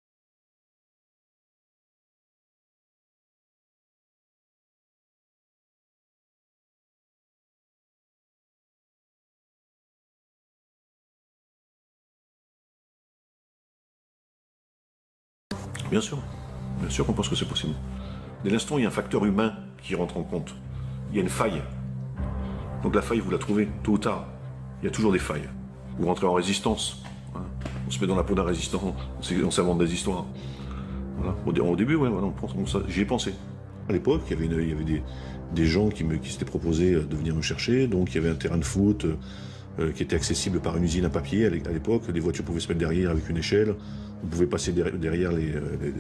Bien sûr qu'on pense que c'est possible. Dès l'instant, il y a un facteur humain qui rentre en compte. Il y a une faille. Donc la faille, vous la trouvez tôt ou tard. Il y a toujours des failles. Vous rentrez en résistance. Hein. On se met dans la peau d'un résistant, on s'invente des histoires. Voilà. Au début, ouais, voilà, j'y ai pensé. À l'époque, il y avait des gens qui s'étaient proposés de venir me chercher. Donc il y avait un terrain de foot qui était accessible par une usine à papier à l'époque. Les voitures pouvaient se mettre derrière avec une échelle. On pouvait passer derrière les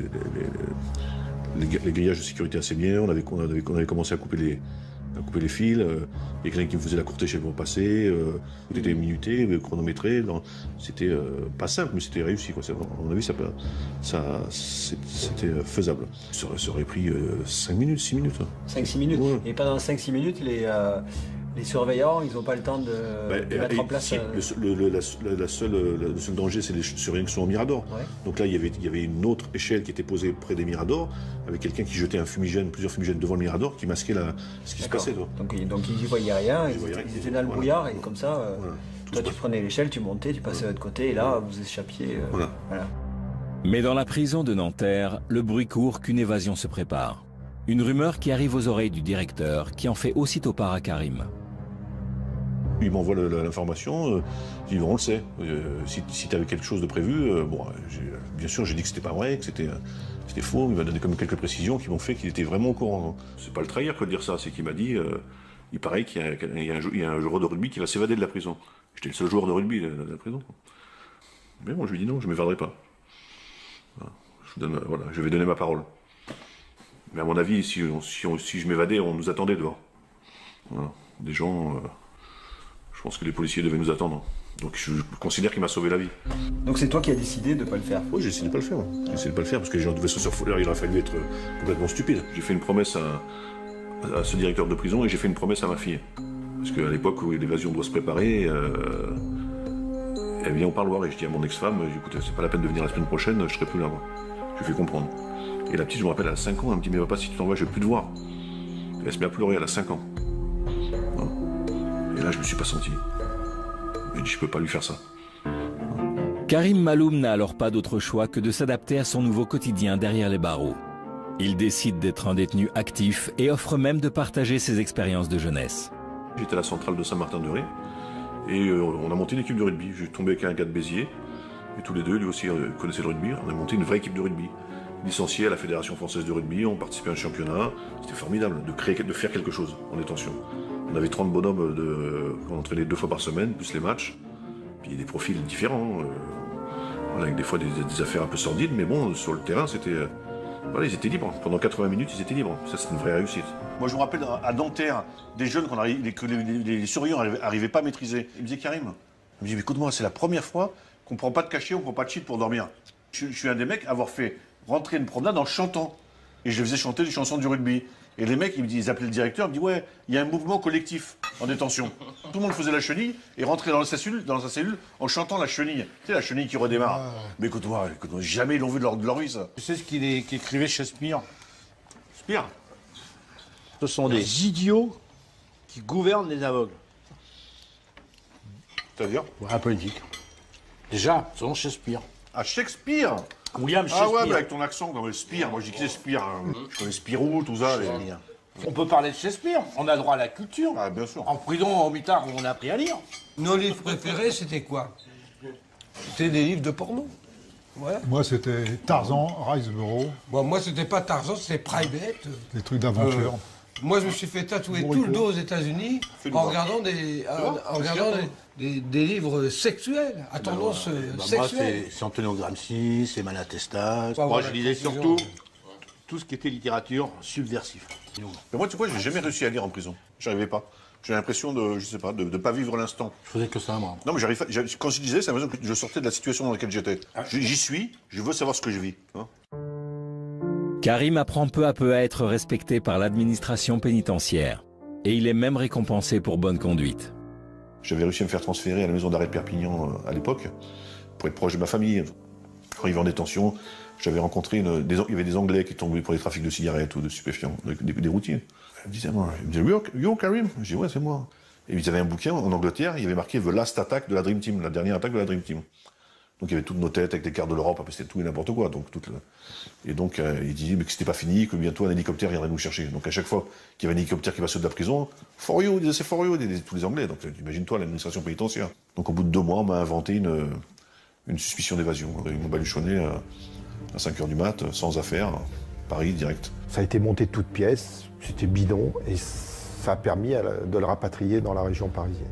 grillages de sécurité assez bien. On avait commencé à couper les fils. Il y a quelqu'un qui me faisait la courte échelle pour passer. Tout était minuté, chronométré. C'était pas simple, mais c'était réussi. Quoi. À mon avis, c'était faisable. Ça aurait pris 5 minutes, 6 minutes. 5-6 minutes. Ouais. Et pendant 5-6 minutes, les surveillants, ils n'ont pas le temps de mettre en place... Si, le seul danger, c'est les surveillants qui sont au Mirador. Ouais. Donc là, il y avait une autre échelle qui était posée près des Miradors, avec quelqu'un qui jetait plusieurs fumigènes devant le Mirador, qui masquait ce qui se passait. Donc ils n'y voyaient rien, ils étaient dans le brouillard, et comme ça, toi tu prenais l'échelle, tu montais, tu passais de l'autre côté, et là, vous échappiez. Voilà. Mais dans la prison de Nanterre, le bruit court qu'une évasion se prépare. Une rumeur qui arrive aux oreilles du directeur, qui en fait aussitôt part à Karim. Il m'envoie l'information, il dit on le sait, si tu avais quelque chose de prévu, bien sûr j'ai dit que c'était pas vrai, que c'était faux, il m'a donné comme quelques précisions qui m'ont fait qu'il était vraiment au courant. C'est pas le trahir que de dire ça, c'est qu'il m'a dit, il paraît qu'il y a un joueur de rugby qui va s'évader de la prison. J'étais le seul joueur de rugby de la prison. Mais bon, je lui dis non, je ne m'évaderai pas. Je vais donner ma parole. Mais à mon avis, si je m'évadais, on nous attendait dehors. Voilà. Des gens... Je pense que les policiers devaient nous attendre. Donc je considère qu'il m'a sauvé la vie. Donc c'est toi qui as décidé de ne pas le faire? Oui, j'ai décidé de ne pas le faire. J'ai décidé de ne pas le faire parce que les gens devaient se survoler. Il aurait fallu être complètement stupide. J'ai fait une promesse à ce directeur de prison et j'ai fait une promesse à ma fille. Parce qu'à l'époque où l'évasion doit se préparer, elle vient au parloir et je dis à mon ex-femme, écoute, c'est pas la peine de venir la semaine prochaine, je serai plus là. Moi. Je lui fais comprendre. Et la petite, je me rappelle, elle a 5 ans, elle me dit, mais papa, si tu t'en vas, je ne vais plus te voir. Et elle se met à pleurer, elle a 5 ans. Et là, je me suis pas senti. Je dis, je peux pas lui faire ça. Karim Maloum n'a alors pas d'autre choix que de s'adapter à son nouveau quotidien derrière les barreaux. Il décide d'être un détenu actif et offre même de partager ses expériences de jeunesse. J'étais à la centrale de Saint-Martin-de-Ré Et on a monté une équipe de rugby. J'ai tombé avec un gars de Béziers, et tous les deux, lui aussi, connaissaient le rugby. On a monté une vraie équipe de rugby. Licencié à la Fédération Française de Rugby, on participait à un championnat. C'était formidable de faire quelque chose en détention. On avait 30 bonhommes qu'on entraînait 2 fois par semaine, plus les matchs. Puis des profils différents, avec des fois des affaires un peu sordides, mais bon, sur le terrain, c'était... voilà, ils étaient libres. Pendant 80 minutes, ils étaient libres. Ça, c'est une vraie réussite. Moi, je me rappelle à Nanterre, des jeunes que les surveillants n'arrivaient pas à maîtriser. Ils me disaient, Karim, il me dit, écoute-moi, c'est la première fois qu'on ne prend pas de cachet, on ne prend pas de shit pour dormir. Je suis un des mecs à avoir fait rentrer une promenade en chantant. Et je faisais chanter les chansons du rugby. Et les mecs, ils appelaient le directeur, ils me disaient, ouais, il y a un mouvement collectif en détention. Tout le monde faisait la chenille et rentrait dans sa cellule en chantant la chenille. Tu sais, la chenille qui redémarre. Ah. Mais écoute-moi, jamais ils l'ont vu de leur vie, ça. Tu sais ce qu'il écrivait Shakespeare? Shakespeare, ce sont des idiots qui gouvernent les aveugles. C'est-à-dire? La politique. Déjà, selon Shakespeare. Ah, Shakespeare? William Shakespeare. Ah ouais, mais avec ton accent, non mais Spire, moi je dis que c'est Spire. Je connais Spirou, tout ça. On peut parler de Shakespeare, on a droit à la culture. Ah, bien sûr. En prison, au mitard, on a appris à lire. Nos livres préférés, c'était quoi? C'était des livres de porno. Ouais. Moi, c'était Tarzan, Riceboro. Bon, moi, c'était pas Tarzan, c'était Private. Des trucs d'aventure. Moi, je me suis fait tatouer tout le dos aux États-Unis en regardant des livres sexuels, à tendance sexuelle. Moi, c'est Antonio Gramsci, c'est Malatesta. Moi, je lisais surtout tout ce qui était littérature subversive. Mais moi, tu vois, j'ai jamais réussi à lire en prison. J'arrivais pas. J'ai l'impression de, je sais pas, de pas vivre l'instant. Je faisais que ça, moi. Non, mais quand je lisais, c'est l'impression que je sortais de la situation dans laquelle j'étais. J'y suis, je veux savoir ce que je vis. Hein. Karim apprend peu à peu à être respecté par l'administration pénitentiaire. Et il est même récompensé pour bonne conduite. J'avais réussi à me faire transférer à la maison d'arrêt de Perpignan à l'époque, pour être proche de ma famille. Quand il va en détention, j'avais rencontré, il y avait des Anglais qui tombaient pour les trafics de cigarettes ou de stupéfiants, des routiers. Il me disait, yo Karim? Je dis, ouais, c'est moi. Et ils avaient un bouquin en Angleterre, il y avait marqué The Last Attack de la Dream Team, la dernière attaque de la Dream Team. Donc il y avait toutes nos têtes avec les cartes de l'Europe, c'était tout et n'importe quoi. Et donc il disait mais que c'était pas fini, que bientôt un hélicoptère viendrait nous chercher. Donc à chaque fois qu'il y avait un hélicoptère qui passait de la prison, for you, il disait c'est for you, tous les Anglais. Donc imagine-toi l'administration pénitentiaire. Donc au bout de 2 mois, on m'a inventé une suspicion d'évasion. Ils m'ont baluchonné à 5h du mat, sans affaire, Paris direct. Ça a été monté de toutes pièces, c'était bidon, et ça a permis de le rapatrier dans la région parisienne.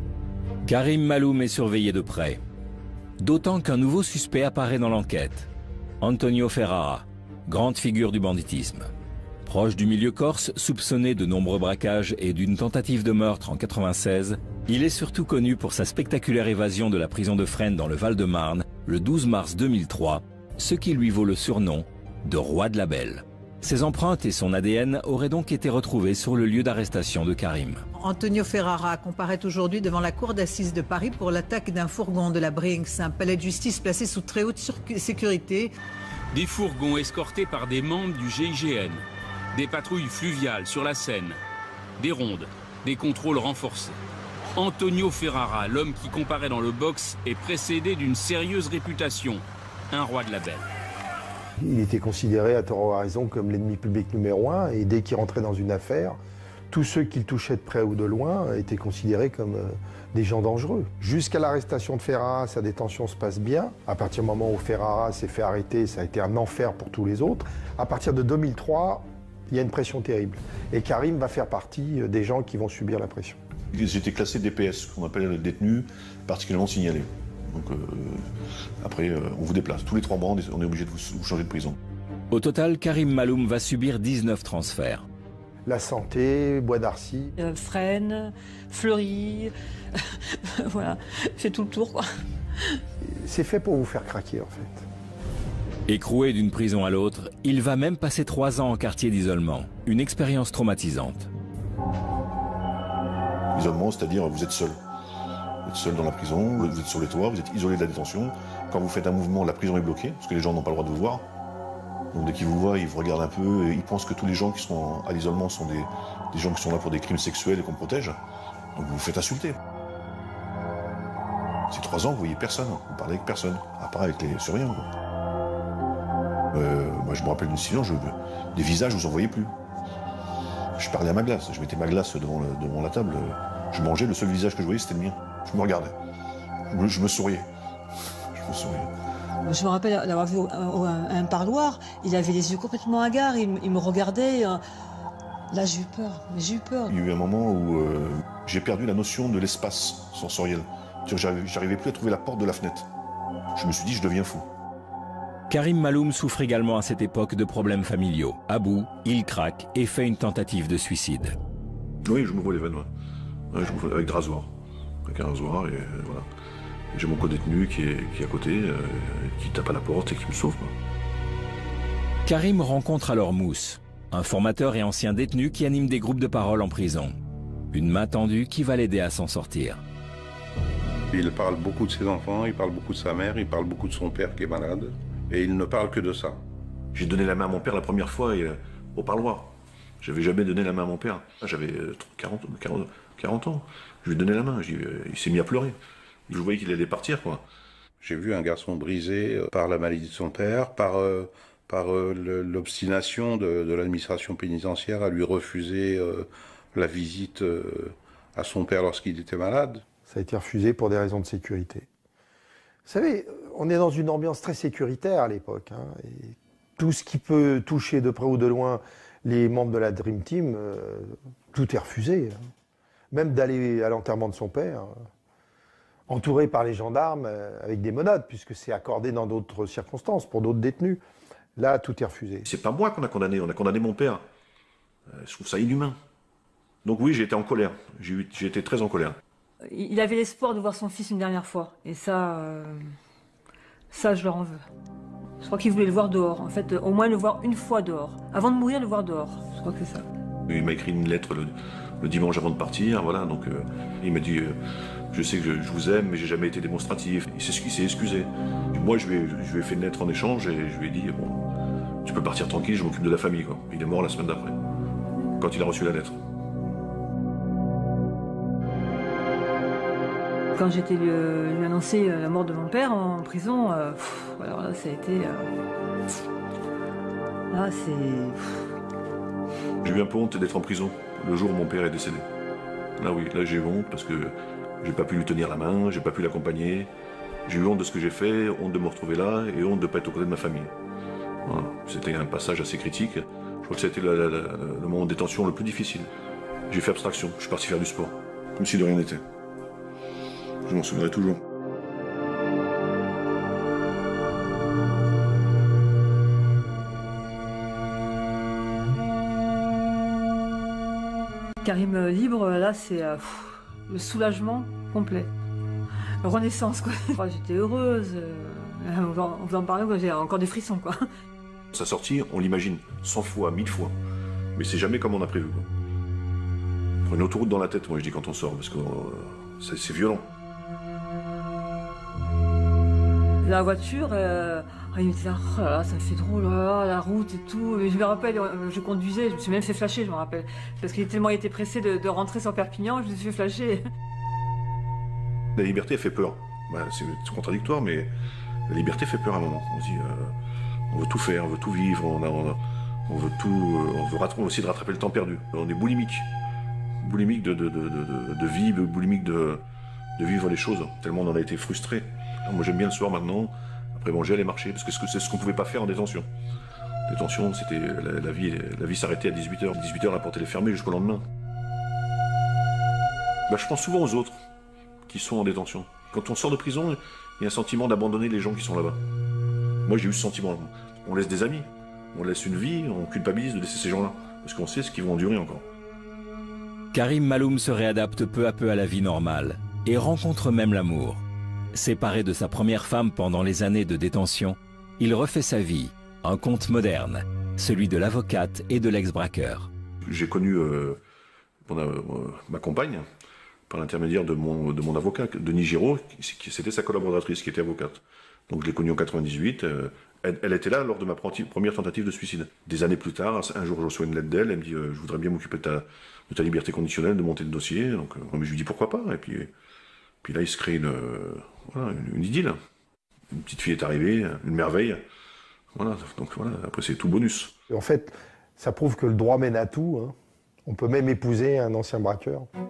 Karim Maloum est surveillé de près. D'autant qu'un nouveau suspect apparaît dans l'enquête. Antonio Ferrara, grande figure du banditisme. Proche du milieu corse, soupçonné de nombreux braquages et d'une tentative de meurtre en 1996, il est surtout connu pour sa spectaculaire évasion de la prison de Fresnes dans le Val-de-Marne le 12 mars 2003, ce qui lui vaut le surnom de Roi de la Belle. Ses empreintes et son ADN auraient donc été retrouvés sur le lieu d'arrestation de Karim. Antonio Ferrara comparaît aujourd'hui devant la cour d'assises de Paris pour l'attaque d'un fourgon de la Brinks, un palais de justice placé sous très haute sécurité. Des fourgons escortés par des membres du GIGN, des patrouilles fluviales sur la Seine, des rondes, des contrôles renforcés. Antonio Ferrara, l'homme qui comparaît dans le box, est précédé d'une sérieuse réputation, un roi de la belle. Il était considéré à tort ou à raison comme l'ennemi public numéro 1 et dès qu'il rentrait dans une affaire, tous ceux qu'il touchait de près ou de loin étaient considérés comme des gens dangereux. Jusqu'à l'arrestation de Ferrara, sa détention se passe bien. À partir du moment où Ferrara s'est fait arrêter, ça a été un enfer pour tous les autres. À partir de 2003, il y a une pression terrible. Et Karim va faire partie des gens qui vont subir la pression. J'étais classé DPS, qu'on appelle le détenu particulièrement signalé. Donc après, on vous déplace. Tous les 3 mois, on est obligé de vous changer de prison. Au total, Karim Maloum va subir 19 transferts. La Santé, Bois d'Arcy. Fresnes, Fleury, voilà, fait tout le tour quoi. C'est fait pour vous faire craquer en fait. Écroué d'une prison à l'autre, il va même passer 3 ans en quartier d'isolement. Une expérience traumatisante. L'isolement, c'est-à-dire vous êtes seul. Vous êtes seul dans la prison, vous êtes sur les toits, vous êtes isolé de la détention. Quand vous faites un mouvement, la prison est bloquée, parce que les gens n'ont pas le droit de vous voir. Donc dès qu'ils vous voient, ils vous regardent un peu, et ils pensent que tous les gens qui sont à l'isolement sont des gens qui sont là pour des crimes sexuels et qu'on protège. Donc vous vous faites insulter. Ces 3 ans, vous voyez personne, vous parlez avec personne, à part avec les surveillants. Moi je me rappelle d'une situation, des visages, vous en voyez plus. Je parlais à ma glace, je mettais ma glace devant la table, je mangeais, le seul visage que je voyais c'était le mien. Je me regardais. Je me souriais. Je me rappelle l'avoir vu à un parloir, il avait les yeux complètement hagards, il me regardait. Là, j'ai eu peur. Il y a eu un moment où j'ai perdu la notion de l'espace sensoriel. J'arrivais plus à trouver la porte de la fenêtre. Je me suis dit, je deviens fou. Karim Maloum souffre également à cette époque de problèmes familiaux. À bout, il craque et fait une tentative de suicide. Oui, je me vois les veines, avec des rasoirs. Avec un rasoir, et voilà. J'ai mon co-détenu qui est à côté, qui tape à la porte et qui me sauve. Karim rencontre alors Mousse, un formateur et ancien détenu qui anime des groupes de parole en prison. Une main tendue qui va l'aider à s'en sortir. Il parle beaucoup de ses enfants, il parle beaucoup de sa mère, il parle beaucoup de son père qui est malade. Et il ne parle que de ça. J'ai donné la main à mon père la première fois au parloir. J'avais jamais donné la main à mon père. J'avais 40 ans. Je lui ai donné la main. Il s'est mis à pleurer. Je voyais qu'il allait partir, quoi. J'ai vu un garçon brisé par la maladie de son père, par l'obstination de l'administration pénitentiaire à lui refuser la visite à son père lorsqu'il était malade. Ça a été refusé pour des raisons de sécurité. Vous savez, on est dans une ambiance très sécuritaire à l'époque. Et tout ce qui peut toucher de près ou de loin les membres de la Dream Team, tout est refusé. Même d'aller à l'enterrement de son père, entouré par les gendarmes avec des menottes, puisque c'est accordé dans d'autres circonstances, pour d'autres détenus. Là, tout est refusé. C'est pas moi qu'on a condamné, on a condamné mon père. Je trouve ça inhumain. Donc oui, j'ai été en colère. J'ai été très en colère. Il avait l'espoir de voir son fils une dernière fois. Et ça, je leur en veux. Je crois qu'il voulait le voir dehors. En fait, au moins le voir une fois dehors. Avant de mourir, le voir dehors. Je crois que c'est ça. Il m'a écrit une lettre le dimanche avant de partir. Voilà, donc il m'a dit je sais que je vous aime, mais j'ai jamais été démonstratif. Il s'est excusé. Et moi, je lui ai fait une lettre en échange et je lui ai dit bon, tu peux partir tranquille, je m'occupe de la famille, quoi. Il est mort la semaine d'après, quand il a reçu la lettre. Quand j'étais lui annoncer la mort de mon père en prison, alors là, ça a été... là, c'est... J'ai eu un peu honte d'être en prison le jour où mon père est décédé. Là, oui, là, j'ai eu honte parce que j'ai pas pu lui tenir la main, j'ai pas pu l'accompagner. J'ai eu honte de ce que j'ai fait, honte de me retrouver là et honte de ne pas être aux côtés de ma famille. Voilà. C'était un passage assez critique. Je crois que c'était le moment de détention le plus difficile. J'ai fait abstraction, je suis parti faire du sport, comme si de rien n'était. Je m'en souviendrai toujours. Karim libre, là, c'est le soulagement complet. Renaissance, quoi. J'étais heureuse. On vous en parler, j'ai encore des frissons, quoi. Sa sortie, on l'imagine 100 fois, 1000 fois. Mais c'est jamais comme on a prévu, quoi. Une autoroute dans la tête, moi je dis quand on sort, parce que c'est violent. La voiture, il me disait, oh là là, ça me fait drôle, la route et tout. Et je me rappelle, je conduisais, je me suis même fait flasher, je me rappelle. Parce qu'il a tellement été pressé de rentrer sur Perpignan, je me suis fait flasher. La liberté, elle fait peur. Ben, c'est contradictoire, mais la liberté fait peur à un moment. On se dit, on veut tout faire, on veut tout vivre, on veut tout, on veut essayer de rattraper le temps perdu. On est boulimique. Boulimique de vie, boulimique de vivre les choses, tellement on en a été frustré. Moi j'aime bien le soir maintenant, après manger, aller marcher, parce que c'est ce qu'on pouvait pas faire en détention. Détention, c'était la vie s'arrêtait à 18h. 18h, la porte elle est fermée jusqu'au lendemain. Ben, je pense souvent aux autres qui sont en détention. Quand on sort de prison, il y a un sentiment d'abandonner les gens qui sont là-bas. Moi j'ai eu ce sentiment. On laisse des amis, on laisse une vie, on culpabilise de laisser ces gens-là, parce qu'on sait ce qu'ils vont endurer encore. Karim Maloum se réadapte peu à peu à la vie normale et rencontre même l'amour. Séparé de sa première femme pendant les années de détention, il refait sa vie, un conte moderne, celui de l'avocate et de l'ex-braqueur. J'ai connu ma compagne par l'intermédiaire de mon avocat, Denis Giraud, c'était sa collaboratrice qui était avocate. Donc je l'ai connue en 98. Elle était là lors de ma première tentative de suicide. Des années plus tard, un jour je reçois une lettre d'elle, elle me dit je voudrais bien m'occuper de ta liberté conditionnelle, de monter le dossier. Donc je lui dis pourquoi pas. Et puis là il se crée une idylle. Une petite fille est arrivée, une merveille. Voilà, donc voilà, après c'est tout bonus. En fait, ça prouve que le droit mène à tout. Hein. On peut même épouser un ancien braqueur.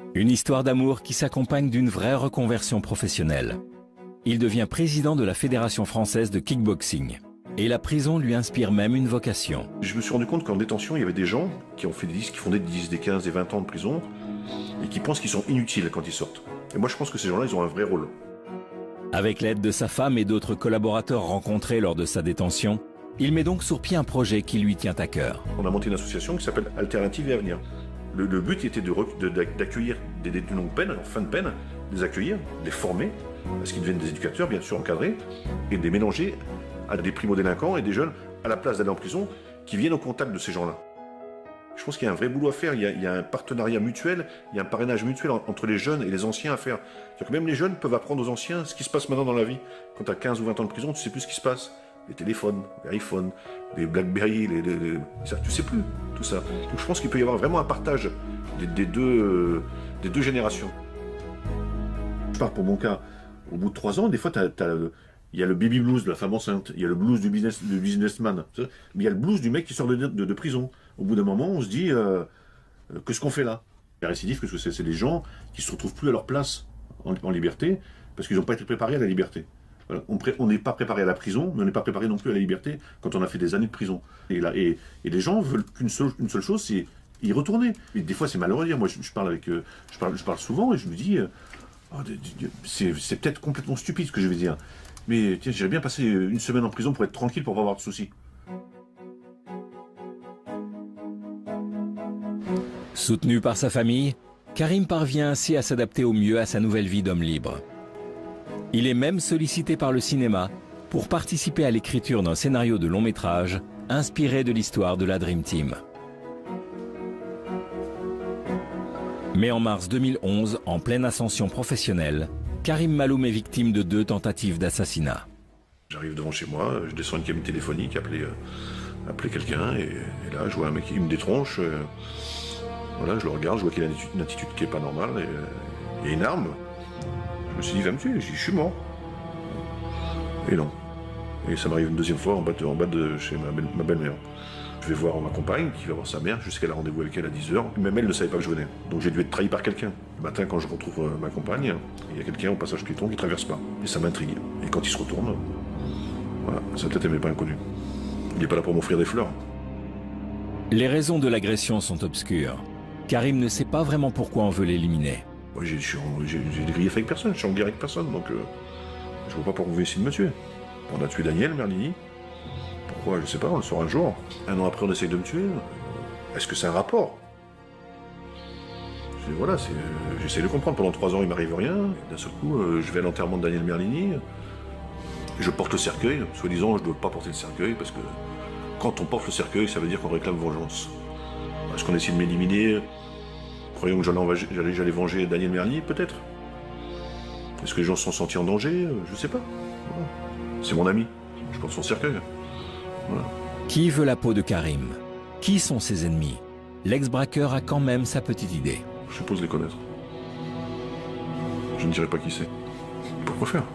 Une histoire d'amour qui s'accompagne d'une vraie reconversion professionnelle. Il devient président de la Fédération française de kickboxing. Et la prison lui inspire même une vocation. Je me suis rendu compte qu'en détention, il y avait des gens qui ont fait des 10, qui font des 10, des 15, des 20 ans de prison et qui pensent qu'ils sont inutiles quand ils sortent. Et moi, je pense que ces gens-là, ils ont un vrai rôle. Avec l'aide de sa femme et d'autres collaborateurs rencontrés lors de sa détention, il met donc sur pied un projet qui lui tient à cœur. On a monté une association qui s'appelle Alternatives et Avenir. Le but était d'accueillir des détenus longue peine, en fin de peine, les accueillir, les former, à ce qu'ils deviennent des éducateurs, bien sûr encadrés, et de les mélanger à des primo-délinquants et des jeunes, à la place d'aller en prison, qui viennent au contact de ces gens-là. Je pense qu'il y a un vrai boulot à faire, il y a un partenariat mutuel, il y a un parrainage mutuel entre les jeunes et les anciens à faire. C'est-à-dire que même les jeunes peuvent apprendre aux anciens ce qui se passe maintenant dans la vie. Quand tu as 15 ou 20 ans de prison, tu ne sais plus ce qui se passe. Les téléphones, les iPhones, les Blackberry, tu sais plus tout ça. Donc je pense qu'il peut y avoir vraiment un partage des deux générations. Je parle pour mon cas, au bout de 3 ans, des fois, il y a le baby blues de la femme enceinte, il y a le blues du businessman, mais il y a le blues du mec qui sort de prison. Au bout d'un moment, on se dit, qu'est-ce qu'on fait là? La récidive, qu'est-ce que c'est? C'est des gens qui ne se retrouvent plus à leur place en liberté, parce qu'ils n'ont pas été préparés à la liberté. Voilà. On n'est pas préparé à la prison, mais on n'est pas préparé non plus à la liberté quand on a fait des années de prison. Et les gens veulent qu'une seule chose, c'est y retourner. Et des fois, c'est malheureux de dire. Moi, je parle souvent et je me dis, c'est peut-être complètement stupide ce que je vais dire. Mais tiens, j'aimerais bien passer une semaine en prison pour être tranquille, pour pas avoir de soucis. Soutenu par sa famille, Karim parvient ainsi à s'adapter au mieux à sa nouvelle vie d'homme libre. Il est même sollicité par le cinéma pour participer à l'écriture d'un scénario de long métrage inspiré de l'histoire de la Dream Team. Mais en mars 2011, en pleine ascension professionnelle, Karim Maloum est victime de 2 tentatives d'assassinat. J'arrive devant chez moi, je descends une cabine téléphonique, appeler quelqu'un, et là je vois un mec qui me détronche. Voilà, je le regarde, je vois qu'il a une attitude qui n'est pas normale, et il y a une arme. Je me suis dit, il va me tuer, je suis mort. Et non. Et ça m'arrive une deuxième fois en bas de chez ma belle-mère. Je vais voir ma compagne, qui va voir sa mère, je sais qu'elle a rendez-vous avec elle à 10h. Même elle ne savait pas que je venais. Donc j'ai dû être trahi par quelqu'un. Le matin, quand je retrouve ma compagne, il y a quelqu'un au passage piéton qui ne traverse pas. Et ça m'intrigue. Et quand il se retourne, voilà, sa tête n'est pas inconnue. Il n'est pas là pour m'offrir des fleurs. Les raisons de l'agression sont obscures. Karim ne sait pas vraiment pourquoi on veut l'éliminer. Moi, j'ai des griefs avec personne, je suis en guerre avec personne, donc je vois pas pourquoi vous voulez essayer de me tuer. On a tué Daniel Merlini. Pourquoi? Je sais pas, on le saura un jour. 1 an après, on essaye de me tuer. Est-ce que c'est un rapport? Voilà, j'essaie de comprendre. Pendant 3 ans, il m'arrive rien. D'un seul coup, je vais à l'enterrement de Daniel Merlini. Je porte le cercueil. Soi-disant, je ne dois pas porter le cercueil, parce que quand on porte le cercueil, ça veut dire qu'on réclame vengeance. Est-ce qu'on essaie de m'éliminer, croyant que j'allais venger Daniel Merlini, peut-être? Est-ce que les gens se sont sentis en danger? Je sais pas. Voilà. C'est mon ami. Je porte son cercueil. Voilà. Qui veut la peau de Karim? Qui sont ses ennemis? L'ex-braqueur a quand même sa petite idée. Je suppose les connaître. Je ne dirai pas qui c'est. Pourquoi faire?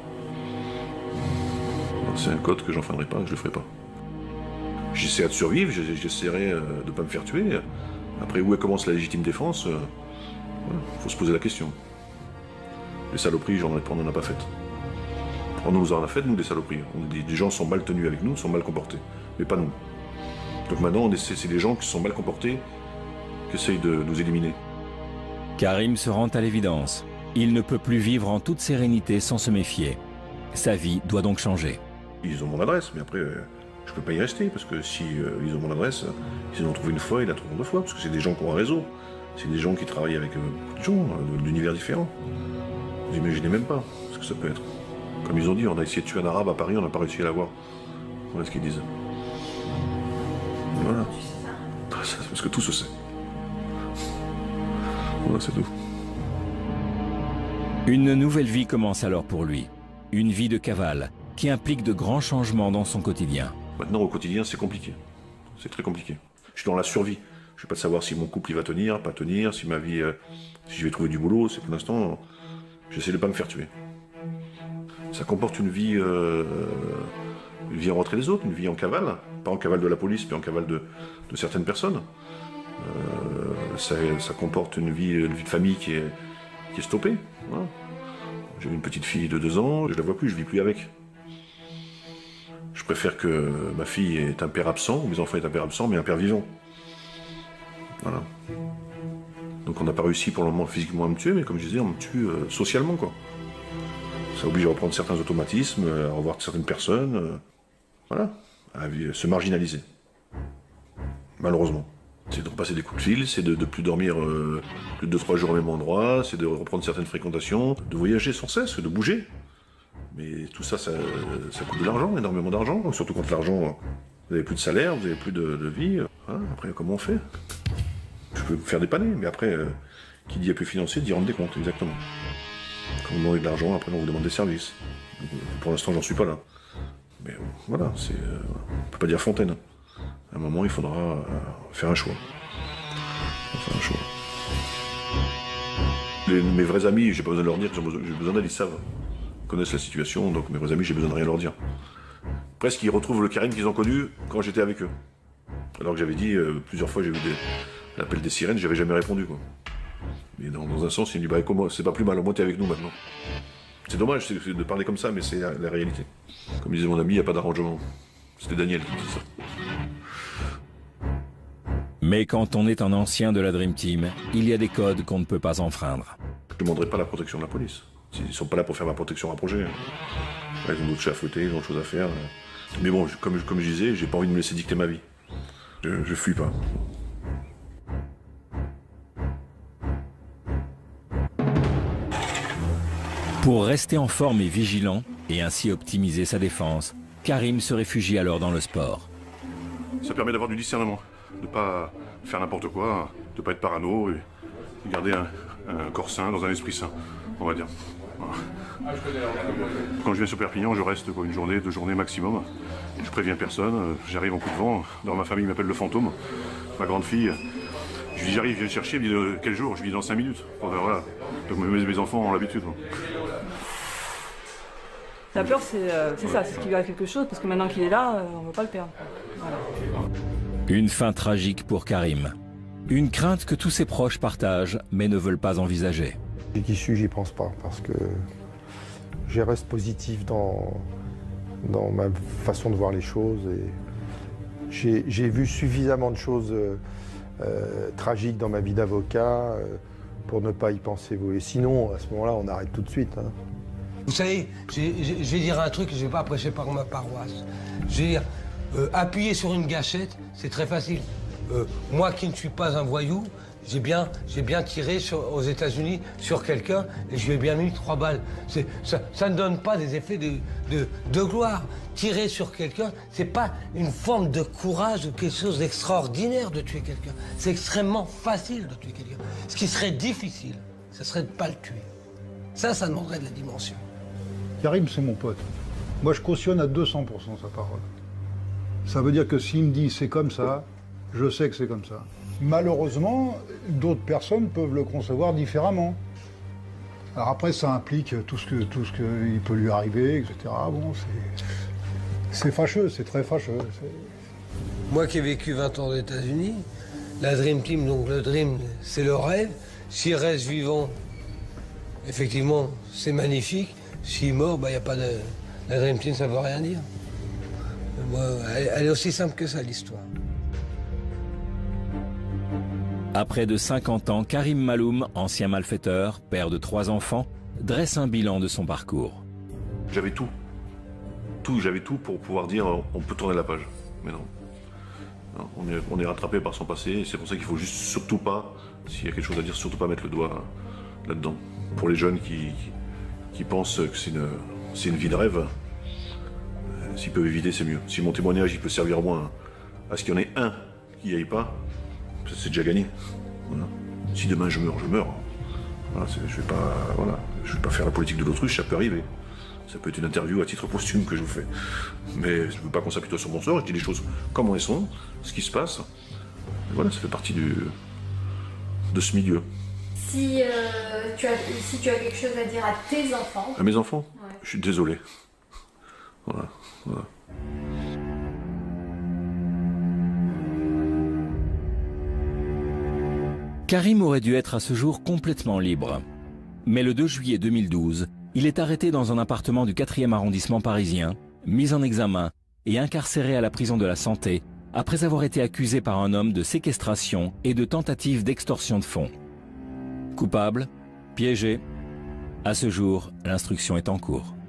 C'est un code que j'enfreinerai pas, que je le ferai pas. J'essaierai de survivre, j'essaierai de ne pas me faire tuer. Après, où commence la légitime défense? Faut se poser la question. Les saloperies, on n'en a pas faites. On nous en a fait, nous, des saloperies. Des gens sont mal tenus avec nous, sont mal comportés. Mais pas nous. Donc maintenant, c'est des gens qui sont mal comportés qui essayent de nous éliminer. Karim se rend à l'évidence. Il ne peut plus vivre en toute sérénité sans se méfier. Sa vie doit donc changer. Ils ont mon adresse, mais après, je peux pas y rester, parce que si ils ont mon adresse, s'ils l'ont trouvé une fois, ils la trouveront 2 fois, parce que c'est des gens qui ont un réseau. C'est des gens qui travaillent avec beaucoup de gens, d'univers différents. Vous imaginez même pas ce que ça peut être. Comme ils ont dit, on a essayé de tuer un arabe à Paris, on n'a pas réussi à l'avoir. Voilà ce qu'ils disent. Voilà. Parce que tout se sait. Voilà, c'est tout. Une nouvelle vie commence alors pour lui. Une vie de cavale qui implique de grands changements dans son quotidien. Maintenant, au quotidien, c'est compliqué. C'est très compliqué. Je suis dans la survie. Je ne vais pas savoir si mon couple il va tenir, pas tenir, si ma vie, si je vais trouver du boulot. C'est pour l'instant, j'essaie de ne pas me faire tuer. Ça comporte une vie en retrait des autres, une vie en cavale. Pas en cavale de la police, mais en cavale de certaines personnes. ça comporte une vie de famille qui est stoppée. Voilà. J'ai une petite fille de 2 ans, je la vois plus, je vis plus avec. Je préfère que ma fille ait un père absent, mes enfants aient un père absent, mais un père vivant. Voilà. Donc on n'a pas réussi pour le moment physiquement à me tuer, mais comme je disais, on me tue socialement, quoi. Ça oblige à reprendre certains automatismes, à revoir certaines personnes, voilà, à se marginaliser. Malheureusement. C'est de repasser des coups de fil, c'est de ne plus dormir plus de 2-3 jours au même endroit, c'est de reprendre certaines fréquentations, de voyager sans cesse, de bouger. Mais tout ça, ça coûte de l'argent, énormément d'argent. Surtout quand l'argent, vous n'avez plus de salaire, vous n'avez plus de vie. Voilà. Après, comment on fait? Je peux vous faire dépanner, mais après, qui dit appui financier dit rendre des comptes, exactement. Quand vous demandez de l'argent, après on vous demande des services. Pour l'instant, j'en suis pas là. Mais voilà, on ne peut pas dire Fontaine. À un moment, il faudra faire un choix. Faire un choix. Mes vrais amis, j'ai pas besoin de leur dire, j'ai besoin d'aide, ils savent. Ils connaissent la situation, donc mes vrais amis, j'ai besoin de rien leur dire. Presque, ils retrouvent le Karim qu'ils ont connu quand j'étais avec eux. Alors que j'avais dit, plusieurs fois, j'ai eu l'appel des sirènes, j'avais jamais répondu, quoi. Mais dans un sens, il me dit, bah, comment, c'est pas plus mal, au moins t'es avec nous maintenant. C'est dommage de parler comme ça, mais c'est la réalité. Comme disait mon ami, il n'y a pas d'arrangement. C'était Daniel qui disait ça. Mais quand on est un ancien de la Dream Team, il y a des codes qu'on ne peut pas enfreindre. Je ne demanderai pas la protection de la police. Ils ne sont pas là pour faire ma protection rapprochée. Ils ont d'autres chats à fouetter, ils ont d'autres choses à faire. Mais bon, comme je disais, j'ai pas envie de me laisser dicter ma vie. Je fuis pas. Pour rester en forme et vigilant, et ainsi optimiser sa défense, Karim se réfugie alors dans le sport. Ça permet d'avoir du discernement, de ne pas faire n'importe quoi, de ne pas être parano, et de garder un corps sain dans un esprit sain, on va dire. Voilà. Quand je viens sur Perpignan, je reste une journée, 2 journées maximum. Je préviens personne, j'arrive en coup de vent. Dans ma famille, ils m'appellent le fantôme. Ma grande fille, je lui dis j'arrive, je viens le chercher, elle me dit quel jour? Je lui dis dans 5 minutes. Enfin, voilà. Donc mes enfants ont l'habitude. La peur, c'est ça, c'est ce qui lui arrive quelque chose, parce que maintenant qu'il est là, on ne veut pas le perdre. Voilà. Une fin tragique pour Karim. Une crainte que tous ses proches partagent, mais ne veulent pas envisager. Qui suis, j'y pense pas, parce que je reste positif dans ma façon de voir les choses. J'ai vu suffisamment de choses tragiques dans ma vie d'avocat pour ne pas y penser. Et sinon, à ce moment-là, on arrête tout de suite. Hein. Vous savez, je vais dire un truc, je ne vais pas prêcher par ma paroisse. Je vais dire, appuyer sur une gâchette, c'est très facile. Moi qui ne suis pas un voyou, j'ai bien tiré aux États-Unis sur quelqu'un et je lui ai bien mis 3 balles. Ça ne donne pas des effets de gloire. Tirer sur quelqu'un, c'est pas une forme de courage ou quelque chose d'extraordinaire de tuer quelqu'un. C'est extrêmement facile de tuer quelqu'un. Ce qui serait difficile, ce serait de ne pas le tuer. Ça demanderait de la dimension. Karim, c'est mon pote. Moi, je cautionne à 200% sa parole. Ça veut dire que s'il me dit c'est comme ça, je sais que c'est comme ça. Malheureusement, d'autres personnes peuvent le concevoir différemment. Alors après, ça implique tout ce qu'il peut lui arriver, etc. Bon, c'est fâcheux, c'est très fâcheux. Moi qui ai vécu 20 ans aux États-Unis, la Dream Team, donc le Dream, c'est le rêve. S'il reste vivant, effectivement, c'est magnifique. S'il est mort, y a pas de... La Dream Team, ça ne veut rien dire. Elle est aussi simple que ça, l'histoire. À près de 50 ans, Karim Maloum, ancien malfaiteur, père de 3 enfants, dresse un bilan de son parcours. J'avais tout. J'avais tout pour pouvoir dire on peut tourner la page. Mais non. On est rattrapé par son passé, et c'est pour ça qu'il faut juste surtout pas, s'il y a quelque chose à dire, surtout pas mettre le doigt là-dedans. Pour les jeunes qui pensent que c'est une vie de rêve, s'ils peuvent éviter, c'est mieux. Si mon témoignage il peut servir au moins à ce qu'il y en ait un qui n'y aille pas, c'est déjà gagné. Voilà. Si demain je meurs. Voilà, je vais pas faire la politique de l'autruche, ça peut arriver. Ça peut être une interview à titre posthume que je vous fais. Mais je ne veux pas qu'on s'apitoie sur mon sort, je dis les choses comme elles sont, ce qui se passe. Et voilà, ça fait partie de ce milieu. Si tu as quelque chose à dire à tes enfants... À mes enfants? Ouais. Je suis désolé. Voilà. Karim aurait dû être à ce jour complètement libre. Mais le 2 juillet 2012, il est arrêté dans un appartement du 4e arrondissement parisien, mis en examen et incarcéré à la prison de la Santé après avoir été accusé par un homme de séquestration et de tentative d'extorsion de fonds. Coupable, piégé. À ce jour, l'instruction est en cours.